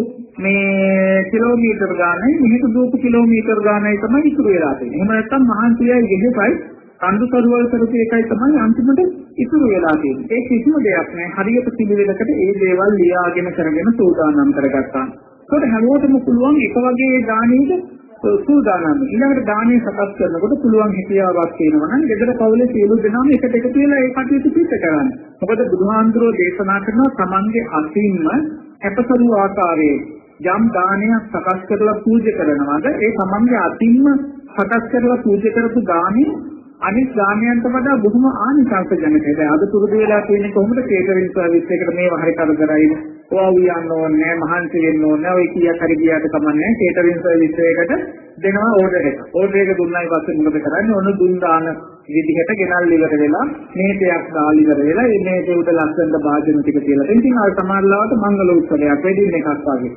මේ කිලෝමීටර් ගානයි මෙහෙට දුවපු කිලෝමීටර් ගානයි තමයි ඉතුරු වෙලා තියෙන්නේ. එහෙම නැත්නම් මහන්සියයි ගෙහෙපයි කඳු සරුවල් කරපු එකයි තමයි අන්තිමට ඉතුරු වෙලා තියෙන්නේ. ඒ කිසිම දෙයක් නැහැ. හරියට පිළිවෙලකට ඒ දේවල් ලියාගෙන කරගෙන සූදානම් කරගත්තා. ඒකට හැමෝටම පුළුවන් එක වගේ දානෙක සූදානම්. ඊළඟට දානේ සකස් කරනකොට පුළුවන් හිතියාවක් තියෙනවා නම් ගෙදර පවුලේ සියලු දෙනාම එකට එකතු වෙලා ඒ කටයුතු සිදු කරන්න. මොකද බුදුහාඳුරෝ දේශනා කරනවා තමන්ගේ අතින්ම අපසරු ආකාරයේ යම් දානයක් සකස් කරලා පූජා කරනවාද ඒ තමන්ගේ අතින්ම සකස් කරලා පූජා කරපු දානේ අනිත් දානයන්ට වඩා බොහොම ආනිසංසජනකයි. දැන් අද පුරුදු වෙලා තියෙන්නේ කොහොමද කේටරින් සර්විස් එකට මේව හරි කරදරයි. ඔව් යන්න ඕනේ මහන්සි වෙන්න ඕනේ. ඔය කීයක් හරි ගියාට කමන්නේ කේටරින් සර්විස් එකකට දෙනවා ඕඩර් එක. ඕඩර් එක දුන්නායි පස්සේ මොකද කරන්නේ? ඔන්න දුන් දාන විදිහට ගෙනල් ඉවර වෙලා මේකයක් දාලා ඉවර වෙලා මේ දෙවුද ලස්සනට භාජන ටික කියලා. ඉතින් අර සමාජලාවට මංගල උත්සවයක් වෙදින් එකක් වගේ.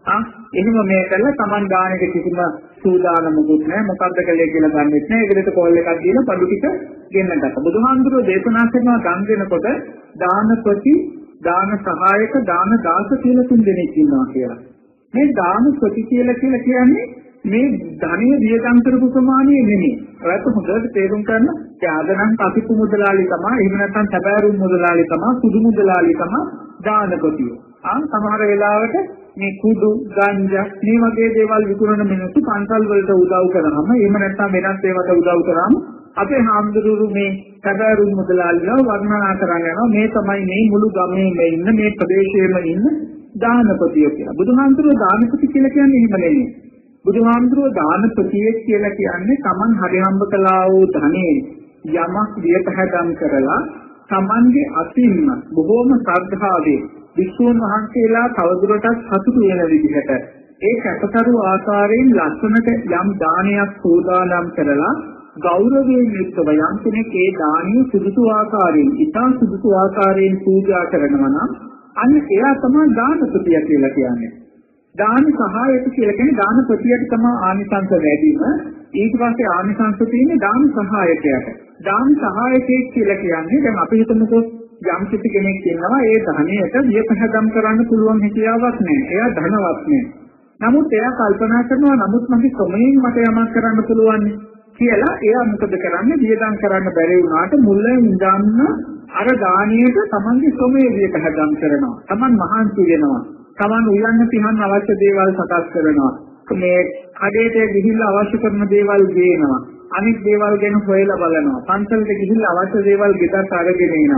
එහෙම මේ කළා Taman දානෙක කිසිම සූදානමකුත් නැහැ. මොකද්ද කළේ කියලා දන්නෙත් නැහැ. ඒකට කෝල් එකක් දීලා පඩු ටික ගෙන්නගත්තා. බුදුහාමුදුරුවෝ දේශනා කරනවා දන් දෙනකොට දානපති, දාන සහායක, දාන දාස කියලා තුන් දෙනෙක් ඉන්නවා කියලා. මේ දානපති කියලා කියන්නේ මේ ධනෙ වියදම් කරපු ප්‍රමාණය නෙමෙයි. ඔයත් හොඳට තේරුම් ගන්න. ත්‍යාගනම් කසිපු මුදලාලි තමයි, එහෙම නැත්නම් සැබෑරුම් මුදලාලි තමයි, සුදු මුදලාලි තමයි දානපතිය. සමහර වෙලාවට මේ කුඩු ගංජා මේ වගේ දේවල් විකුණන මිනිස්සු පන්සල් වලට උදව් කරාම එහෙම නැත්නම් වෙනත් ඒවාට උදව් කරාම අපේ හාමුදුරුවෝ මේ සැබෑරුම් මුදලාලිලා වර්ණනා කරන්න යනවා මේ තමයි මේ මුළු ගමේම ඉන්න මේ ප්‍රදේශයේම ඉන්න දානපතිය කියලා. බුදුහාමුදුරුවෝ දානපති කියලා කියන්නේ එහෙම නෙමෙයි. බුදුහාමුදුරුවෝ දානපතියෙක් කියලා කියන්නේ Taman හරි හම්බ කළා වූ ධනෙ යමක් වියපහදම් කරලා Tamanගේ අතින්ම බොහෝම ශ්‍රද්ධාවෙන් වික්ෂුන් වහන්සේලා තවදුරටත් සතුටු වෙන විදිහට ඒ කැපකරු ආකාරයෙන් ලස්සනට යම් දානයක් සූදානම් කරලා ගෞරවයෙන් යුක්තව යම් කෙනෙක් ඒ දානිය සුදුසු ආකාරයෙන් ඉතා සුදුසු ආකාරයෙන් පූජා කරනවා නම් අන්න එයා තමයි දානපතිය කියලා කියන්නේ. දාන සහායක කියලා කියන්නේ දානපතියට තමයි ආනිසංස වැඩිම. ඊට පස්සේ ආනිසංස තියෙන්නේ දාන සහායකයට. දාන සහායකයෙක් කියලා කියන්නේ දැන් අපි හිතමුකෝ යම් කිසි කෙනෙක් ඉන්නවා ඒ ධනයට වියපහදම් කරන්න පුළුවන් හැකියාවක් නැහැ. එයා ධනවත් නැහැ. නමුත් එයා කල්පනා කරනවා නමුත් මගේ ශ්‍රමයෙන් මට යමක් කරන්න පුළුවන් කියලා එයා මොකද කරන්නේ? වියදම් කරන්න බැරි වුණාට මුලින් ඉඳන්ම අර දානියට තමන්ගේ ශ්‍රමයේ වියපහදම් කරනවා. තමන් මහන්සි වෙනවා. තමන් උයන්න පිහන්න අවශ්‍ය දේවල් සකස් කරනවා. මේ කඩේට ගිහිල්ලා අවශ්‍ය කරන දේවල් ගේනවා. අනිත් දේවල් ගැන හොයලා බලනවා. පන්සලට ගිහිල්ලා අවශ්‍ය දේවල් ගෙදරට අරගෙන එනවා.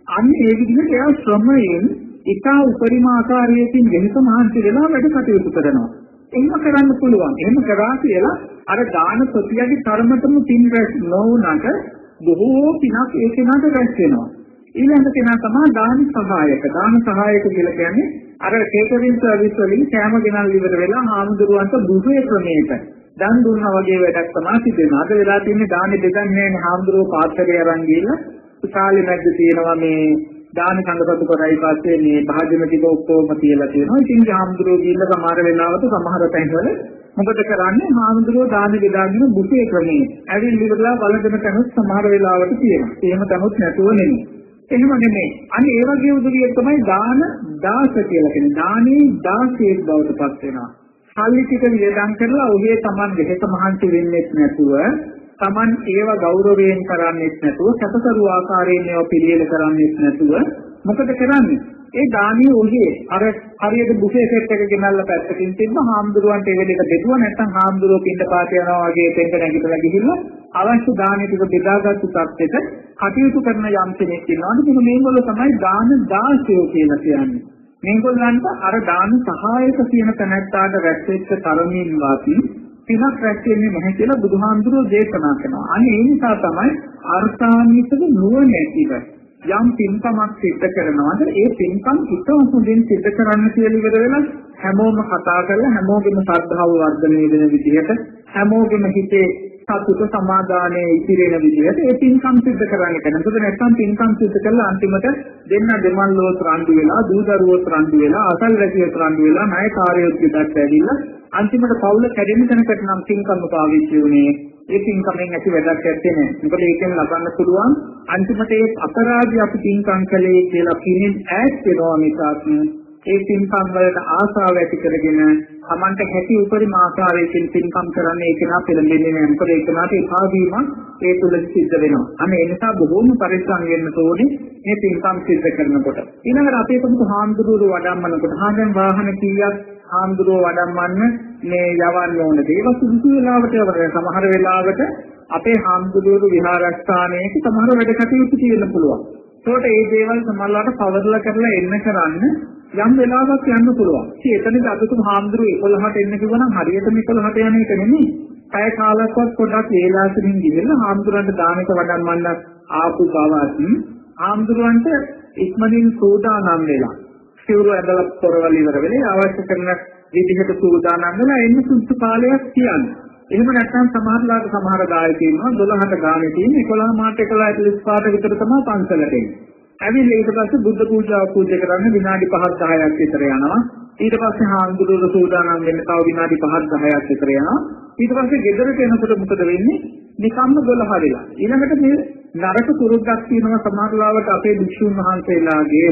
අන්න ඒ විදිහට එයා ශ්‍රමයෙන් ඉතා උපරිම ආකාරයකින් වෙනස මහන්සි වෙලා වැඩ කටයුතු කරනවා. එහෙම කරන්න පුළුවන්. එහෙම කරා කියලා අර දාන ප්‍රතියගේ තරමටම පින් රැස් නොවුනට බොහෝ පිනක් ඒ කෙනාට රැස් වෙනවා. ඊළඟ කෙනා තමයි දාන සහායක. දාන සහායක කියලා කියන්නේ අර කේටරින් සර්විස් වලින් කැම ගෙනල් ඉවර වෙලා හාමුදුරුවන්ට බුෆේ ක්‍රමයකට දන් දුන්නා වගේ වැඩක් තමයි සිදෙන්නේ. අද වෙලා තියෙන්නේ දානේ දෙදන්නේ නැහැ හාමුදුරුවෝ පාත්‍රය අරන් ගිහලා උසාලි මැද්ද තියෙනවා මේ දාන සංගතතු කරයි පස්සේ මේ භාජන ටික ඔක්කොම තියලා තියෙනවා. ඉතින් හාමුදුරුවෝ ගිහලා සමහර වෙලාවට සමහර තැන්වල මොකද කරන්නේ හාමුදුරුවෝ දාන බෙදාගෙන බුෆේ ක්‍රමයේ ඇවිල්ලි ඉවරලා බලගෙන තනොත් සමහර වෙලාවට තියෙනවා. එහෙම තනොත් නැතුව නෙමෙයි. එහෙම නෙමෙයි. අනේ ඒ වගේ උදවිය තමයි දාන දාස කියලා කියන්නේ. දානේ දාසයෙක් බවට පත් වෙනවා. සල්ලි ටික වියදම් කරලා ඔහේ Taman දෙහෙත මහන්සි වෙන්නේ නැතුව Taman ඒව ගෞරවයෙන් කරන්නේ නැතුව සැපසරු ආකාරයෙන් ඒව පිළියෙල කරන්නේ නැතුව මොකද කරන්නේ? ඒ දානිය ඔහේ අර හරියට බුෆේ සෙට් එක ගෙනල්ලා පැත්තකින් තිබ්බ හාමුදුරුවන්ට ඒ වෙලෙක දෙතුව නැත්නම් හාමුදුරුවෝ පින්ඩ පාත යනවා වගේ දෙන්න නැගිටලා ගිහිල්ලා අවශ්‍ය දානෙ ටික බෙදාගත්තු තත්ත්වෙට කටයුතු කරන යම් කෙනෙක් ඉන්නවානේ. මේගොල්ලෝ තමයි දාන දාසයෝ කියලා කියන්නේ. මේගොල්ලන්ට අර දාන සහායක කියන තැනැත්තාට රැස්වෙච්ච තරමින් වාති පිනක් රැස් වෙන්නේ නැහැ කියලා බුදුහාමුදුරුවෝ දේශනා කරනවා. අනේ ඒ නිසා තමයි අර්ථාන්විතව නුවණැතිව යම් පින්කමක් සිද්ධ කරනවාද ඒ පින්කම් ඉතම හොඳින් සිද්ධ කරන්න කියලා ඉවර වෙලා හැමෝම කතා කරලා හැමෝගෙම ශ්‍රද්ධාව වර්ධනය වෙන විදිහට හැමෝගෙම හිතේ සතුට සමාදානයේ ඉතිරෙන විදිහට ඒ පින්කම් සිද්ධ කරන්න කරන. මොකද නැත්නම් පින්කම් සිද්ධ කළා අන්තිමට දෙන්න දෙමල්ලෝ රණ්ඩු වෙලා දූ දරුවෝ රණ්ඩු වෙලා අසල්වැසියෝ රණ්ඩු වෙලා ණයකාරයෝ පිටත් ඇවිල්ලා අන්තිමට පවුල කැඩෙන තැනකට නම් පින්කම් පාවිච්චි වුණේ. ඒ පින්කමෙන් ඇති වැඩක් නැත්තේ නේ. මොකද ඒකෙන් ලබන්න පුළුවන් අන්තිමට ඒ අපරාධي අපි පින්කම් කළේ කියලා පිනින් ඈත් වෙනවා මිසක් ඒ පින්කම් වලට ආසාව ඇති කරගෙන Tamante හැටි උපරිම ආකාරයෙන් පින්කම් කරන්නේ ඒක නා පෙළඹෙන්නේ නැහැ. මොකද ඒක නාට එපා වීම ඒ තුල සිද්ධ වෙනවා. අනේ ඒ නිසා බොහෝම පරිස්සම් වෙන්න ඕනේ මේ පින්කම් සිද්ධ කරනකොට. ඊළඟට අපේ කොමුතු හාමුදුරුවෝ වඩම්මනකොට හාගෙන් වාහන කීයක් හාමුදුරුවෝ වඩම්මන්න මේ යවන්න ඕනද? ඒක සුදුසු වෙලාවට යවන්න. සමහර වෙලාවට අපේ හාමුදුරුවෝ විහාරස්ථානයේ සමහර වැඩ කටයුතු තියෙන්න පුළුවන්. ඒකට ඒ දේවල් සමහරවිට පවර්ලා කරලා එන්න කරන්න යම් වෙලාවක් යන්න පුළුවන්. ඉතින් එතනදී අදතුම හාමුදුරුවෝ 11ට එන්න කිව්වනම් හරියටම 11ට යන එක නෙමෙයි. පැය කාලයක්වත් පොඩ්ඩක් වේලාවකින් ගිහිල්ලා හාමුදුරන්ට දානක වඩම්මන්න ආපු බවත් හාමුදුරන්ට ඉක්මනින් සූදානම් වෙලා සිවුරු ඇඳලා පොරවල් ඉවර වෙලා අවශ්‍ය කරන විදිහට සූදානම් වෙලා එන්න සුදුසු කාලයක් කියන්නේ. එහෙම නැත්නම් සමහර දායකයෝ ඉන්නවා 12ට ගානේ තියෙන 11 මාට 11:45 විතර තමයි පන්සලට එන්නේ. ඇවිල්ලා ඊට පස්සේ බුද්ධ පූජාව පූජා කරන්න විනාඩි 5-10ක් විතර යනවා. ඊට පස්සේ හාමුදුරුවෝ සූදානම් වෙන්න තව විනාඩි 5-10ක් විතර යනවා. ඊට පස්සේ ගෙදරට එනකොට මොකද වෙන්නේ? නිකම්ම 12 වෙලා. ඊළඟට මේ නරක පුරුද්දක් තියෙනවා සමහරවිට අපේ භික්ෂුන් වහන්සේලාගේ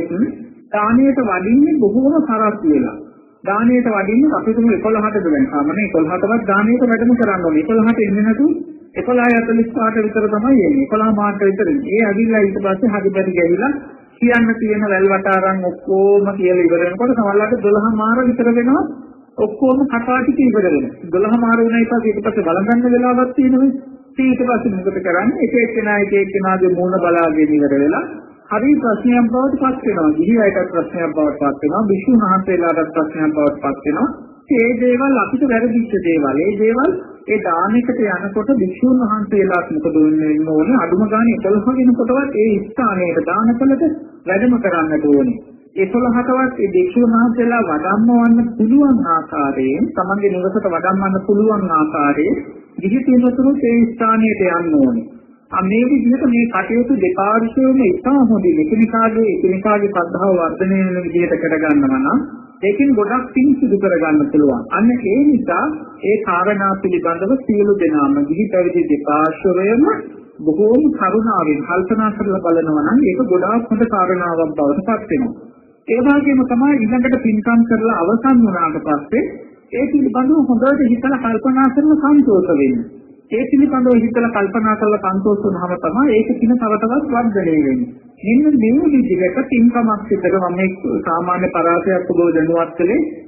දානයට වඩින්නේ බොහෝම තරස් වෙලා. දානයට වඩින්නේ අපි තුමු 11ටද වෙන. සාමාන්‍යයෙන් 11ටවත් දානයට වැඩම කරන්න ඕනේ. 11ට එන්නේ නැතු 11:45 විතර තමයි එන්නේ. 11 මාට විතර. ඒ ඇවිල්ලා ඊට පස්සේ හදිබරි ගිහිලා කියන්න තියෙන වැල් වටාරන් ඔක්කොම කියලා ඉවර වෙනකොට සමහරවිට 12 මාර විතර වෙනවා. ඔක්කොම කටාටික ඉවර වෙනවා. 12 මාර වුණා ඊට පස්සේ බලගන්න වෙලාවක් තියෙනවා. ඊට පස්සේ මොකද කරන්නේ? එක එක්කෙනාගේ මූණ බලාගෙන ඉවර වෙලා හරි ප්‍රශ්නයක් බවට පත් වෙනවා. ගිහි අයටත් ප්‍රශ්නයක් බවට පත් වෙනවා. විසුණු මහන්සේලාටත් ප්‍රශ්නයක් බවට පත් වෙනවා. මේ දේවල් අපිට වැරදිච්ච දේවල්. ඒ දේවල් ඒ දානෙකට යනකොට විසුණු මහන්සේලාත් මොකද වෙන්නේ ඕනේ? අඩුම ගානේ 11 වෙනකොටවත් ඒ ස්ථානයේ දානකලට වැඩම කරන්නට ඕනේ. 11කවත් ඒ විසුණු මහන්සේලා වඩම්මවන්න පුළුවන් ආකාරයෙන් තමන්ගේ නිවසට වඩම්මන්න පුළුවන් ආකාරයෙන් ගිහි පින්වතුන් ඒ ස්ථානයට යන්න ඕනේ. මේ විදිහට මේ කටයුතු දෙපාර්ශ්වයේම ඉතා හොඳින් එකිනෙකාගේ ශ්‍රද්ධාව වර්ධනය වෙන විදිහට කරගන්නවා නම් ඒකෙන් ගොඩක් පින් සිදු කරගන්න පුළුවන්. අන්න ඒ නිසා ඒ කාරණා පිළිබඳව සියලු දෙනාම ගිහි පැවිදි දෙපාර්ශ්වයේම බොහෝම කරුණාවෙන් කල්පනා කරලා බලනවා නම් ඒක ගොඩාක් හොඳ කාරණාවක් බවට පත් වෙනවා. ඒ වගේම තමයි ඊළඟට පින්කම් කරලා අවසන් වුණාට පස්සේ ඒ පිළිබඳව හොඳට හිතලා කල්පනා කරලා සන්තෝෂ වෙන්න. ඒ පිළිබඳව හිතලා කල්පනා කරලා සන්තෝෂ වුණාම තමයි ඒක කින තව තවත් වර්ධනය වෙන්නේ. මෙන්න මේ විදිහට පින්කමක් සිදු කරන මේ සාමාන්‍ය පරාසයක් ඔබ දැනුවත් කළේ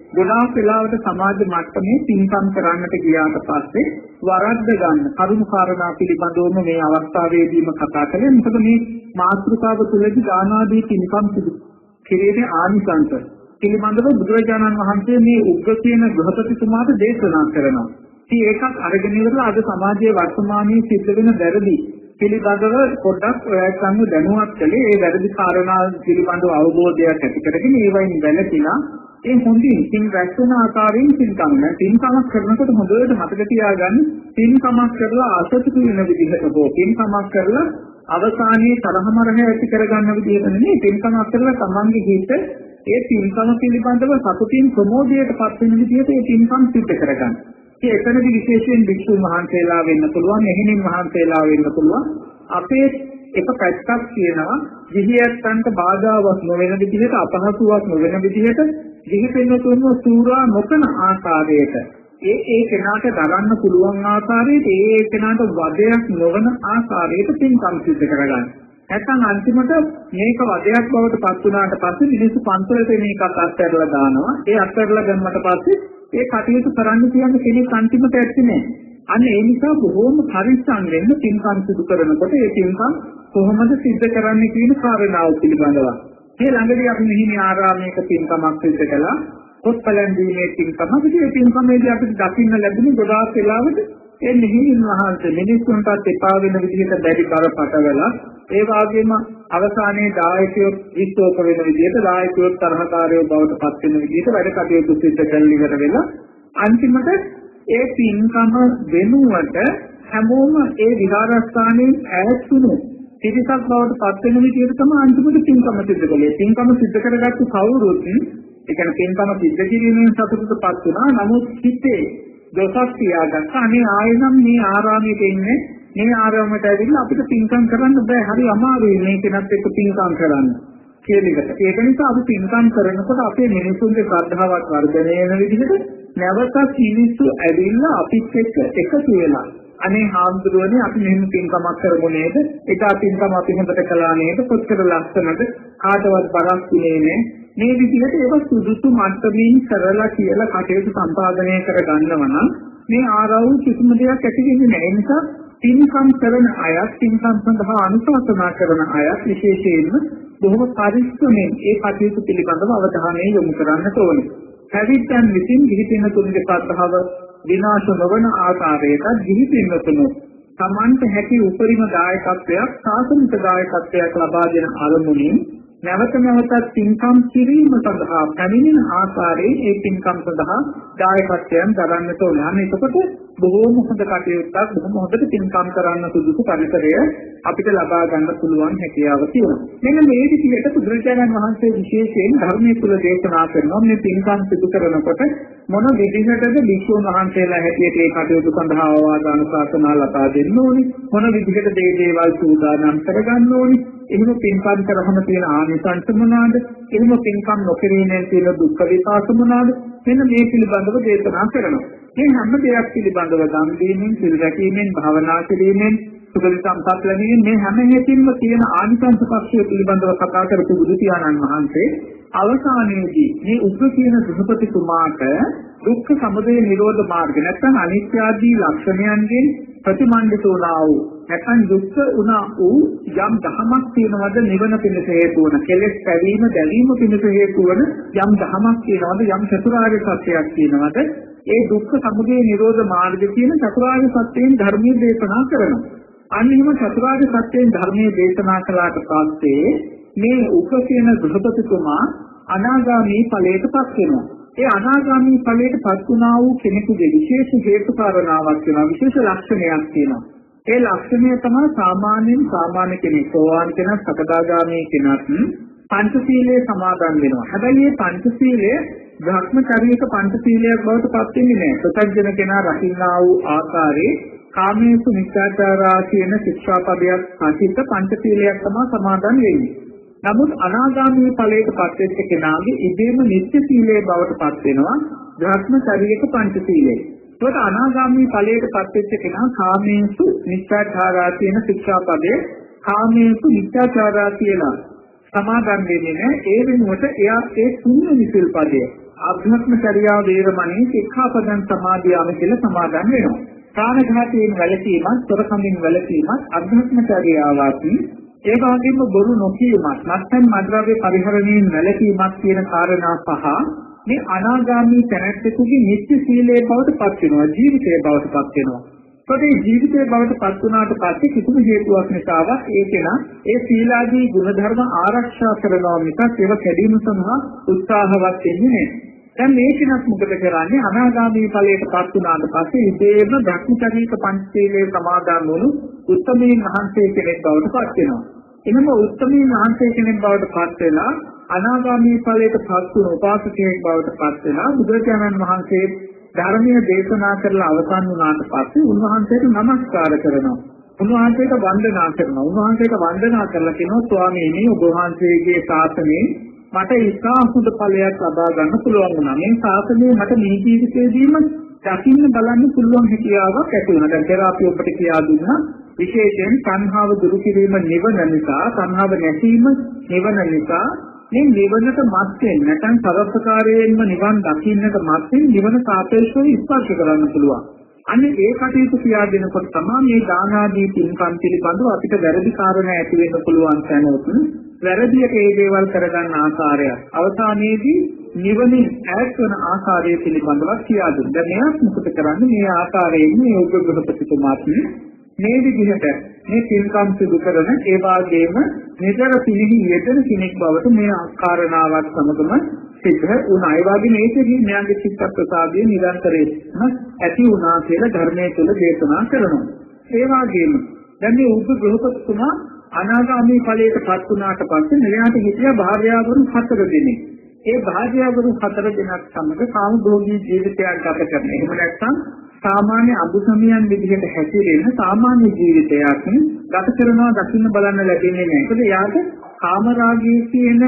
ගොඩාක් වෙලාවට සමාජ මට්ටමේ පින්කම් කරන්නට ගියාට පස්සේ වරද්ද ගන්න කරුණු කාරණා පිළිබඳවම මේ අවස්ථාවේදීම කතා කළේ. මොකද මේ මාතෘකාව තුළදී දාන ආදී පින්කම් සිදු කිරීමේ ආනිසංස පිළිබඳව බුදුරජාණන් වහන්සේ මේ උග්ග කියන ගෘහපතිතුමාට දේශනා කරනවා. ඉතින් ඒකත් අරගෙන ඉවරලා අද සමාජයේ වර්තමානයේ සිද්ධ වෙන වැරදි පිළිබඳව පොඩ්ඩක් ඔයයන්ව දැනුවත් කළේ. ඒ වැරදි කාරණා පිළිබඳව අවබෝධයක් ඇති කරගෙන ඒවයින් වැළකීලා ඒ හොඳින් පින් රැස්වෙන ආකාරයෙන් පින්කම් පින්කමක් කරනකොට හොඳට මතක තියාගන්න පින්කමක් කරලා අසතුටු වෙන විදිහට හෝ පින්කමක් කරලා අවසානයේ තරහමරහ ඇති කරගන්න විදිහට නෙමෙයි පින්කමක් කරලා තමන්ගේ හිත ඒ පින්කම පිළිබඳව සතුටින් ප්‍රමෝදයට පත් වෙන විදිහට ඒ පින්කම් සිද්ධ කරගන්න. ඒ එතනදී විශේෂයෙන් භික්ෂුන් වහන්සේලා වෙන්න පුළුවන්, එහෙණින් වහන්සේලා වෙන්න පුළුවන්. අපේ එක පැත්තක් කියනවා ගිහියන්ට බාධාවක් නොවන විදිහට, අපහසුාවක් නොවන විදිහට ජීවිතේන සූරා නොකන ආකාරයට ඒ කෙනාට දරන්න පුළුවන් ආකාරයට ඒ කෙනාට වදයක් නොවන ආකාරයට පින්කම් සිද්ධ කරගන්න. නැත්නම් අන්තිමට මේක වදයක් බවට පත් වුණාට පස්සේ මිනිස්සු පන්සලට මේකත් අත්හැරලා දානවා. ඒ අත්හැරලා දැම්මට පස්සේ ඒ කටයුතු කරන්න කියන කෙනෙක් අන්තිමට ඇත්තේ නැහැ. අන්න ඒ නිසා බොහෝම පරිස්සම් වෙන්න පින්කම් සිදු කරනකොට ඒ පින්කම් කොහොමද සිද්ධ කරන්නේ කියන කාරණාව පිළිබඳව. මේ ළඟදී අපි මෙහිණි ආරාමයක පින්කමක් සිදු කළා. පොත්පලන් දීමේ පින්කම. ඒ පින්කමේදී අපිට දකින්න ලැබුණේ ගොඩාක් වෙලාවට ඒ මෙහිණින් වහන්සේ මිනිස්සුන්ටත් එපා වෙන විදිහට බැරි කරපටවලා ඒ වගේම අවසානයේ දායකයෝ විශ්වාස වෙන විදිහට දායකයෝ තරහකාරයෝ බවට පත් වෙන විදිහට වැඩ කටයුතු සිදු කරලා ඉවර වෙලා අන්තිමට ඒ පින්කම වෙනුවට හැමෝම ඒ විහාරස්ථානයෙන් ඈත් වුණු පිරිසක් බවට පත් වෙන විදිහට තමයි අන්තිමට පින්කම සිදු කළේ. පින්කම සිදු කරගත්තු කවුරුත් ඒ කියන්නේ පින්කම සිදු කිරීමෙන් සතුටටපත් වුණා. නමුත් හිතේ දොසක් තියාගත්ත අනේ ආයෙනම් මේ ආරාමයට එන්නේ මේ ආරාමයට ඇවිල්ලා අපිට පින්කම් කරන්න බෑ. හරි අමාරුයි මේ කෙනත් එක්ක පින්කම් කරන්න කියන එකට. ඒක නිසා අපි පින්කම් කරනකොට අපේ මිනිසුන්ගේ ශ්‍රද්ධාවත් වර්ධනය වෙන විදිහට නැවතත් මිනිස්සු ඇවිල්ලා අපිත් එක්ක එකතු වෙලා අනේ හාමුදුරුවනේ අපි මෙහෙම පින්කමක් කරමු නේද? ඒක පින්කම අපි හොඳට කළා නේද? කොච්චර ලස්සනද? කාටවත් බරක් තුනේ නෑ. මේ විදිහට ඒක සුදුසු මට්ටමින් කරලා කියලා කටයුතු සම්පාදනය කර ගන්නව නම් මේ ආරවුල් කිසිම දෙයක් ඇති වෙන්නේ නැහැ. ඒ නිසා පින්කම් කරන අයත් පින්කම් සඳහා අනුශාසනා කරන අයත් විශේෂයෙන්ම බොහොම පරිස්සමෙන් ඒ කටයුතු පිළිබඳව අවධානය යොමු කරන්න ඕනේ. පැවිද්දන් විසින් ගිහිපින තුන්ගේ සත්‍තාව විනාශ නොවන ආකාරයට ගිහිපින තුන සමාන්ත හැකි උපරිම දායකත්වයක් සාසනික දායකත්වයක් ලබා දෙන අරමුණින් නැවත නැවතත් පින්කම් කිරීම සඳහා පැමිණෙන ආකාරයෙන් ඒ පින්කම් සඳහා දායකත්වයන් දරන්නට ඕන. අනේ එතකොට බොහෝම හොඳ කටයුත්තක් බොහොම හොඳට පින්කම් කරන්න සුදුසු පරිසරය අපිට ලබා ගන්න පුළුවන් හැකියාව තියෙනවා. මෙන්න මේ විදිහට බුදුරජාණන් වහන්සේ විශේෂයෙන් ධර්මයේ තුල දේශනා කරනවා මේ පින්කම් සිදු කරනකොට මොන විදිහටද භික්ෂුන් වහන්සේලා හැටියට ඒ කටයුතු සඳහා ආවාද අනුශාසනා ලබා දෙන්න ඕනේ, මොන විදිහට දේවල් සූදානම් කරගන්න ඕනේ, එහෙම පින්කම් කරාම තියෙන ආනිසංස මොනවාද, එහෙම පින්කම් නොකිරීමෙන් තියෙන දුක් විපාක මොනවාද, මෙන්න මේ පිළිබඳව දේශනා කරනවා. මේ හැම දෙයක් පිළිබඳව දන් දීමෙන්, සිල් රැකීමෙන්, භාවනා කිරීමෙන්, සුගති සම්පත් ලැබීමෙන් මේ හැම එකකින්ම තියෙන ආනිසංස පක්ෂය පිළිබඳව කතා කරපු බුදු පියාණන් වහන්සේ අවසානයේදී මේ උග්ග කියන ගෘහපතිතුමාට දුක්ඛ සමුදය නිරෝධ මාර්ගය නැත්නම් අනිත්‍ය ආදී ලක්ෂණයන්ගෙන් ප්‍රතිමන්විත වුණා වූ නැත්නම් දුක්ඛ වුණා වූ යම් ධමයක් තියෙනවද නිවන පිණිස හේතු වන කෙලෙස් පැවීම දැලීම පිණිස හේතු වන යම් ධමයක් තියෙනවද යම් චතුරාර්ය සත්‍යයක් තියෙනවද ඒ දුක්ඛ සමුදය නිරෝධ මාර්ගය කියන චතුරාර්ය සත්‍යයෙන් ධර්මයේ දේශනා කරනවා. අනිහිම චතුරාර්ය සත්‍යයෙන් ධර්මයේ දේශනා කළාට පස්සේ මේ උප කියන ගෘහපතිතුමා අනාගාමී ඵලයටපත් වෙනවා. ඒ අනාගාමී ඵලයටපත් වුණා වූ කෙනෙකුගේ විශේෂ හේතු කාරණාවක් වෙනවා, විශේෂ ලක්ෂණයක් තියෙනවා. ඒ ලක්ෂණය තමයි සාමාන්‍ය කෙනෙක් සෝවාන් කෙනෙක් සකදාගාමී කෙනෙක් පංචශීලයේ සමාදන් වෙනවා. හැබැයි මේ පංචශීලය භ්‍රමචාරීක පංචශීලයක් බවට පත් වෙන්නේ නැහැ. සත්‍යජන කෙනා රකින්නා වූ ආකාරයේ කාමේසු මිත්‍යාචාරා කියන ශික්ෂාපදයක් සහිත පංචශීලයක් තමයි සමාදන් වෙන්නේ. නමුත් අනාගාමී ඵලයට පත් වෙච්ච කෙනාගේ ඉබේම නිත්‍ය සීලයේ බවට පත් වෙනවා භ්‍රමචාරීක පංචශීලය. ඒකට අනාගාමී ඵලයට පත් වෙච්ච කෙනා කාමේසු මිත්‍යාචාරා කියන ශික්ෂාපදයේ කාමේසු මිත්‍යාචාරා කියලා සමාදන් වෙන්නේ නැහැ. ඒ වෙනුවට එයා ඒ ශුන්‍ය විසිල් පදය අභ්‍රමචර්යා වේරමණී සික්ඛාපදං සමාදියාම කියලා සමාදන් වෙනවා. ප්‍රාණඝාතයෙන් වැළකීමත්, සොරකමින් වැළකීමත් අභ්‍රමචර්යාවත්, ඒ වගේම බොරු නොකීමත්, නැත්නම් මද්ද්‍රව්‍ය පරිහරණයෙන් වැළකීමත් කියන කාරණා පහ මේ අනාගාමී තැනැත්තෙකුගේ නිත්‍ය සීලයේ බවට පත් වෙනවා, ජීවිතයේ බවට පත් වෙනවා. ඒ ජීවිතයේ බවට පත් වුණාට පස්සේ කිසිම හේතුවක් නිසාවත් ඒකේන ඒ සීලාදී ගුණධර්ම ආරක්ෂා කරනවා මිසක් ඒව කැඩීම සඳහා උත්සාහවත් වෙන්නේ නැහැ. දැන් මේකනත් මොකද කරන්නේ? අනාගාමී ඵලයට පත් වුණාට පස්සේ ඉබේම ධර්මචර්යක පංචශීලයේ සමාදන් වුණු උත්තමයන් වහන්සේ කෙනෙක් බවට පත් වෙනවා. එනම උත්තමයන් වහන්සේ කෙනෙක් බවට පත් වෙලා අනාගාමී ඵලයට පත් වුණු උපාසකයෙක් බවට පත් වෙලා බුදුරජාණන් වහන්සේ ධර්මයේ දේශනා කරලා අවසන් වුණාට පස්සේ උන්වහන්සේට নমස්කාර කරනවා. උන්වහන්සේට වන්දනා කරනවා. උන්වහන්සේට වන්දනා කරලා කියනවා ස්වාමීනි ඔබ වහන්සේගේ ශාසනයේ මට ඉතා හොඳ ඵලයක් ලබා ගන්න පුළුවන් වුණා. මේ ශාසනය මට මේ ජීවිතේදීම දකින්න බලන්න පුළුවන් හැකියාවක් ඇති වුණා. දැන් පෙර අපි ඔබට කියා දුන්නා විශේෂයෙන් සංහාව දුරු කිරීම නිවන නිසා, සංහාව නැසීම නිවන නිසා මේ නිවනට මැත්තේ නැත්නම් සර්වපකාරයෙන්ම නිවන් දකින්නට මැත්තේ නිවන සාපේක්ෂව ස්පර්ශ කරන්න පුළුවන්. අන්න ඒ කටයුතු කියා දෙනකොට තමයි මේ දාන ආදී පින්කම් පිළිබඳව අපිට වැරදි කාරණා ඇති වෙන්න පුළුවන් තැනොත් වැරදියට ඒ දේවල් කරගන්න ආකාරය අවසානයේදී නිවනින් ඈත් වෙන ආකාරය පිළිබඳව කියා දුන්නා. දැන් මෙයක් මොකද කරන්නේ? මේ ආකාරයෙන් මේ උග්‍රගෘහපතිතුමාත් මේ විදිහට මේ පින්කම් සිදු කරන ඒ වාගේම නිතර පිළිහි යෙදෙන කෙනෙක් බවට මේ කාරණාවක් සමගම සිද්ධ වුණා. ඒ වගේම මේකදී න්යාගේ චිත්ත ප්‍රසාදයේ නිරන්තරයෙන්ම ඇති වුණා කියලා ධර්මයේ තුල දේශනා කරනවා. ඒ වගේම දැන් මේ උග්‍රගෘහපතිතුමා අනාගාමී ඵලයට පත් වුණාට පස්සේ මෙයාට හිටියා භාර්යාවරු 4 දෙනෙක්. ඒ භාර්යාවරු 4 දෙනෙක් සමග කාමභෝගී ජීවිතයක් ගත කරන. එහෙම නැත්නම් සාමාන්‍ය අභිසමයන් විදිහට හැසිරෙන සාමාන්‍ය ජීවිතයක් ගත කරනවා දකින්න බලන්න ලැබෙන්නේ නැහැ. ඒකද යාට කාමරාගයේ තියෙන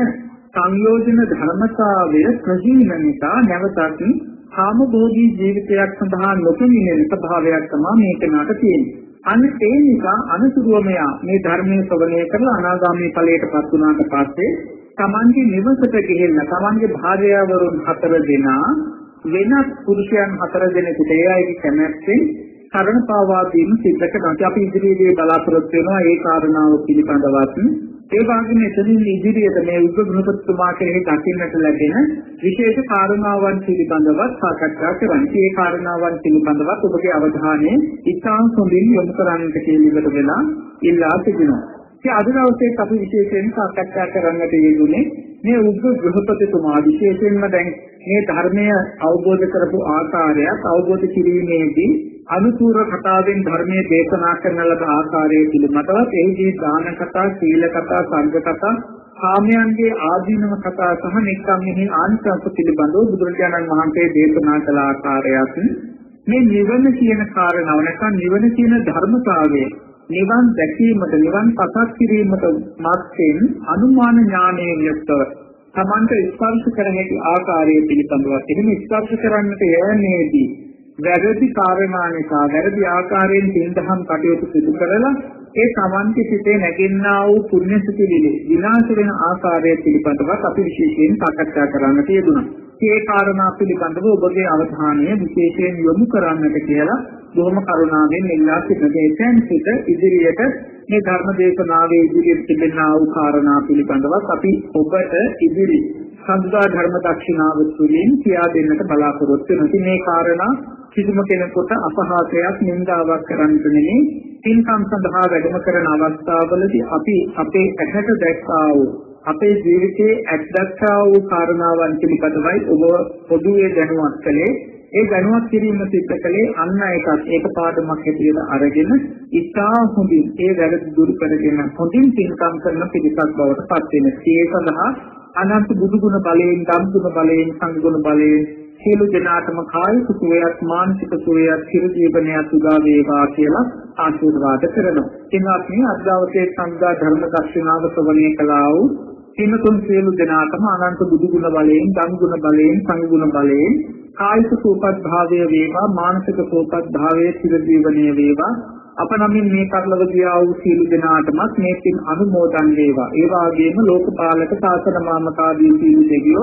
සංයෝජන ධර්මතාවය ප්‍රහීන නිසා නැවතත් කාමභෝගී ජීවිතයක් සඳහා නොපෙනෙන ස්වභාවයක් තමයි මේක නාට තියෙන්නේ. අන්න ඒ නිසා අනුසුරුවම මේ ධර්මයේ ශ්‍රවණය කරලා අනාගාමී ඵලයට පත් වුණාට පස්සේ තමන්ගේ නිවසට ගිහිල්ලා තමන්ගේ භාර්යාවරුන් 4 දෙනා වෙනත් පුරුෂයන් 4 දෙනෙකුට ඒ අයගේ කැමැත්තෙන් කරණ පාවා දීම සිද්ධ කරනවා. අපි ඉදිරියේදී බලාපොරොත්තු වෙනවා ඒ කාරණාව පිළිබඳවත්. ඒ වගේම එතනින් ඉදිරියට මේ උග්‍රගෘහපතිතුමා කෙරෙහි දකින්නට ලැබෙන විශේෂ කාරණාවන් පිළිබඳවත් සාකච්ඡා කරන්නේ. මේ කාරණාවන් පිළිබඳවත් ඔබගේ අවධානය ඉතාම හොඳින් යොමු කරන්නට කියලා වෙලා ඉල්ලා සිටිනවා. ඒ අද දවසේ අපි විශේෂයෙන් සාකච්ඡා කරන්නට යෙදුනේ මේ උග්‍රගෘහපතිතුමා විශේෂයෙන්ම දැන් මේ ධර්මය අවබෝධ කරපු ආකාරයත් අවබෝධ කිරීමේදී අනුසූර කතාවෙන් ධර්මයේ දේශනා කරන ලද ආකාරය පිළිබඳව එහිදී දාන කතා, සීල කතා, සංඝ කතා, කාමයන්ගේ ආදීනව කතා සහ නික්කම්මෙහි ආනිසංස පිළිබඳව බුදුරජාණන් වහන්සේ දේශනා කළ ආකාරයත් මේ නිවන කියන කාරණාව නැත්නම් නිවන කියන ධර්මතාවය නිවන් දැකීමට නිවන් පසක් කිරීමට මාර්ගයෙන් අනුමාන ඥානයෙන් යුක්තව සමන්ත ස්පර්ශ කර හැකි ආකාරය පිළිබඳව එහෙම ස්පර්ශ කරන්නට යෑමේදී වැරදි කාරණා නිසා වැරදි ආකාරයෙන් තින්දහම් කටයුතු සිදු කරලා ඒ සමන්ති සිතේ නැගෙන්නා වූ පුණ්‍ය සිතිවිලි විනාශ වෙන ආකාරය පිළිබඳව අපි විශේෂයෙන් සාකච්ඡා කරන්නට යෙදුණා. මේ කාරණා පිළිබඳව ඔබගේ අවධානය විශේෂයෙන් යොමු කරන්නට කියලා බොහොම කරුණාවෙන් ඉල්ලා සිටින සිට ඉදිරියට මේ ධර්ම දේශනාවේ ඉදිරියට තිබෙනා වූ කාරණා පිළිබඳව අපි ඔබට ඉදිරි සම්දා ධර්ම දක්ෂිනාව තුළින් කියා දෙන්නට බලාපොරොත්තු වෙනවා. මේ කාරණා කිසිම කෙනෙකුට අපහාසයක් නින්දාවක් කරන්නට නෙමෙයි. පින්කම් සඳහා වැඩම කරන අවස්ථාවවලදී අපි අපේ ඇහැට දැක්කා වූ අපේ ජීවිතයේ ඇත්දක්කා වූ කාරණාවන් පිළිබඳවයි ඔබ පොදුවේ දැනුවත් කළේ. ඒ දැනුවත් කිරීම සිද්ධ කළේ අන්න එකක් ඒක පාඩමක් හැටියට අරගෙන ඉතා හොඳින් ඒ වැරදි දුරු කරගෙන හොඳින් පින්කම් කරන පිළිසක් බවට පත් වෙන. ඒ සඳහා අනන්ත බුදුගුණ බලයෙන්, ධම්මගුණ බලයෙන්, සංඝගුණ බලයෙන් සියලු දෙනාටම කායික සුවයක්, මානසික සුවයක්, චිර ජීවනයක් උදා වේවා කියලා ආශිර්වාද කරනවා. එනවාත් මේ අද දවසේ සංඝා ධර්ම දක්ෂිනාව ශ්‍රවණය කළා වූ සිනතුන් සියලු දෙනාටම අනන්ත බුදුගුණ බලයෙන්, ධම්මගුණ බලයෙන්, සංඝගුණ බලයෙන් කායික සෝපත් භාවය වේවා, මානසික සෝපත් භාවය චිර ජීවනයේ වේවා. අප නමින් මේ කරලව ගියා වූ සියලු දෙනාටමත් මේ පින් අනුමෝදන් වේවා. ඒ වගේම ලෝකපාලක ශාසන මාමකාදී සියලු දෙවියෝ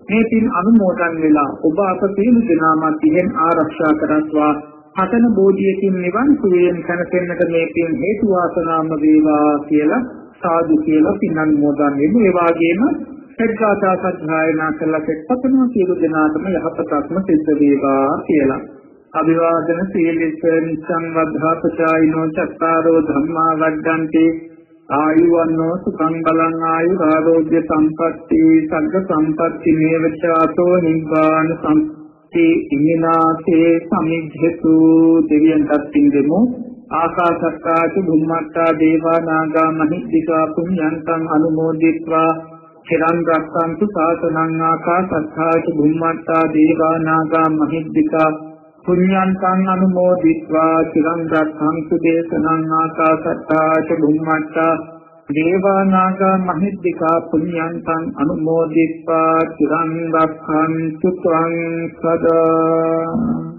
මේ පින් අනුමෝදන් වෙලා ඔබ අප සියලු දෙනාම තිහෙන් ආරක්ෂා කරත්වා හතන බෝධියකින් නිවන් සුවයෙන් සැනසෙන්නට මේ පින් හේතු වාසනාම වේවා කියලා සාදු කියලා පින් අනුමෝදන් වෙමු. ඒ වගේම සත්‍යාචා සත්‍යයනා කළා කෙටපතන සියලු දෙනාටම යහපතක්ම සිද්ධ වේවා කියලා. අභිවාදන සීලිස නිසං වද්ධා පචායිනෝ චත්තාරෝ ධම්මා වඩ්ඩන්ති ආයුවන්නෝ සුඛං බලං ආයුරාෝග්‍ය සම්පatti සග්ග සම්පatti නේවචාතෝ නිබ්බාන සම්පatti ඉමිනාසේ සමිජ්ජතු දෙවියන්ටත් පින්දෙමු. ආකාශත්තා ච බුම්මත්තා දේවා නාග මහිද්దికා පුඤ්ඤන්තං අනුමෝදිත්වා චිරං රක්ඛන්තු ශාසනං ආකාශත්තා ච බුම්මත්තා දේවා නාග මහිද්దికා පුඤ්ඤන්තං අනුමෝදිत्वा චිරං රක්ඛන්තු දේශනං ආකාශත්තා ච බුම්මත්තා දේවා නාග මහිද්దికා පුඤ්ඤන්තං අනුමෝදිत्वा චිරං රක්ඛන්තු ත්වං සදා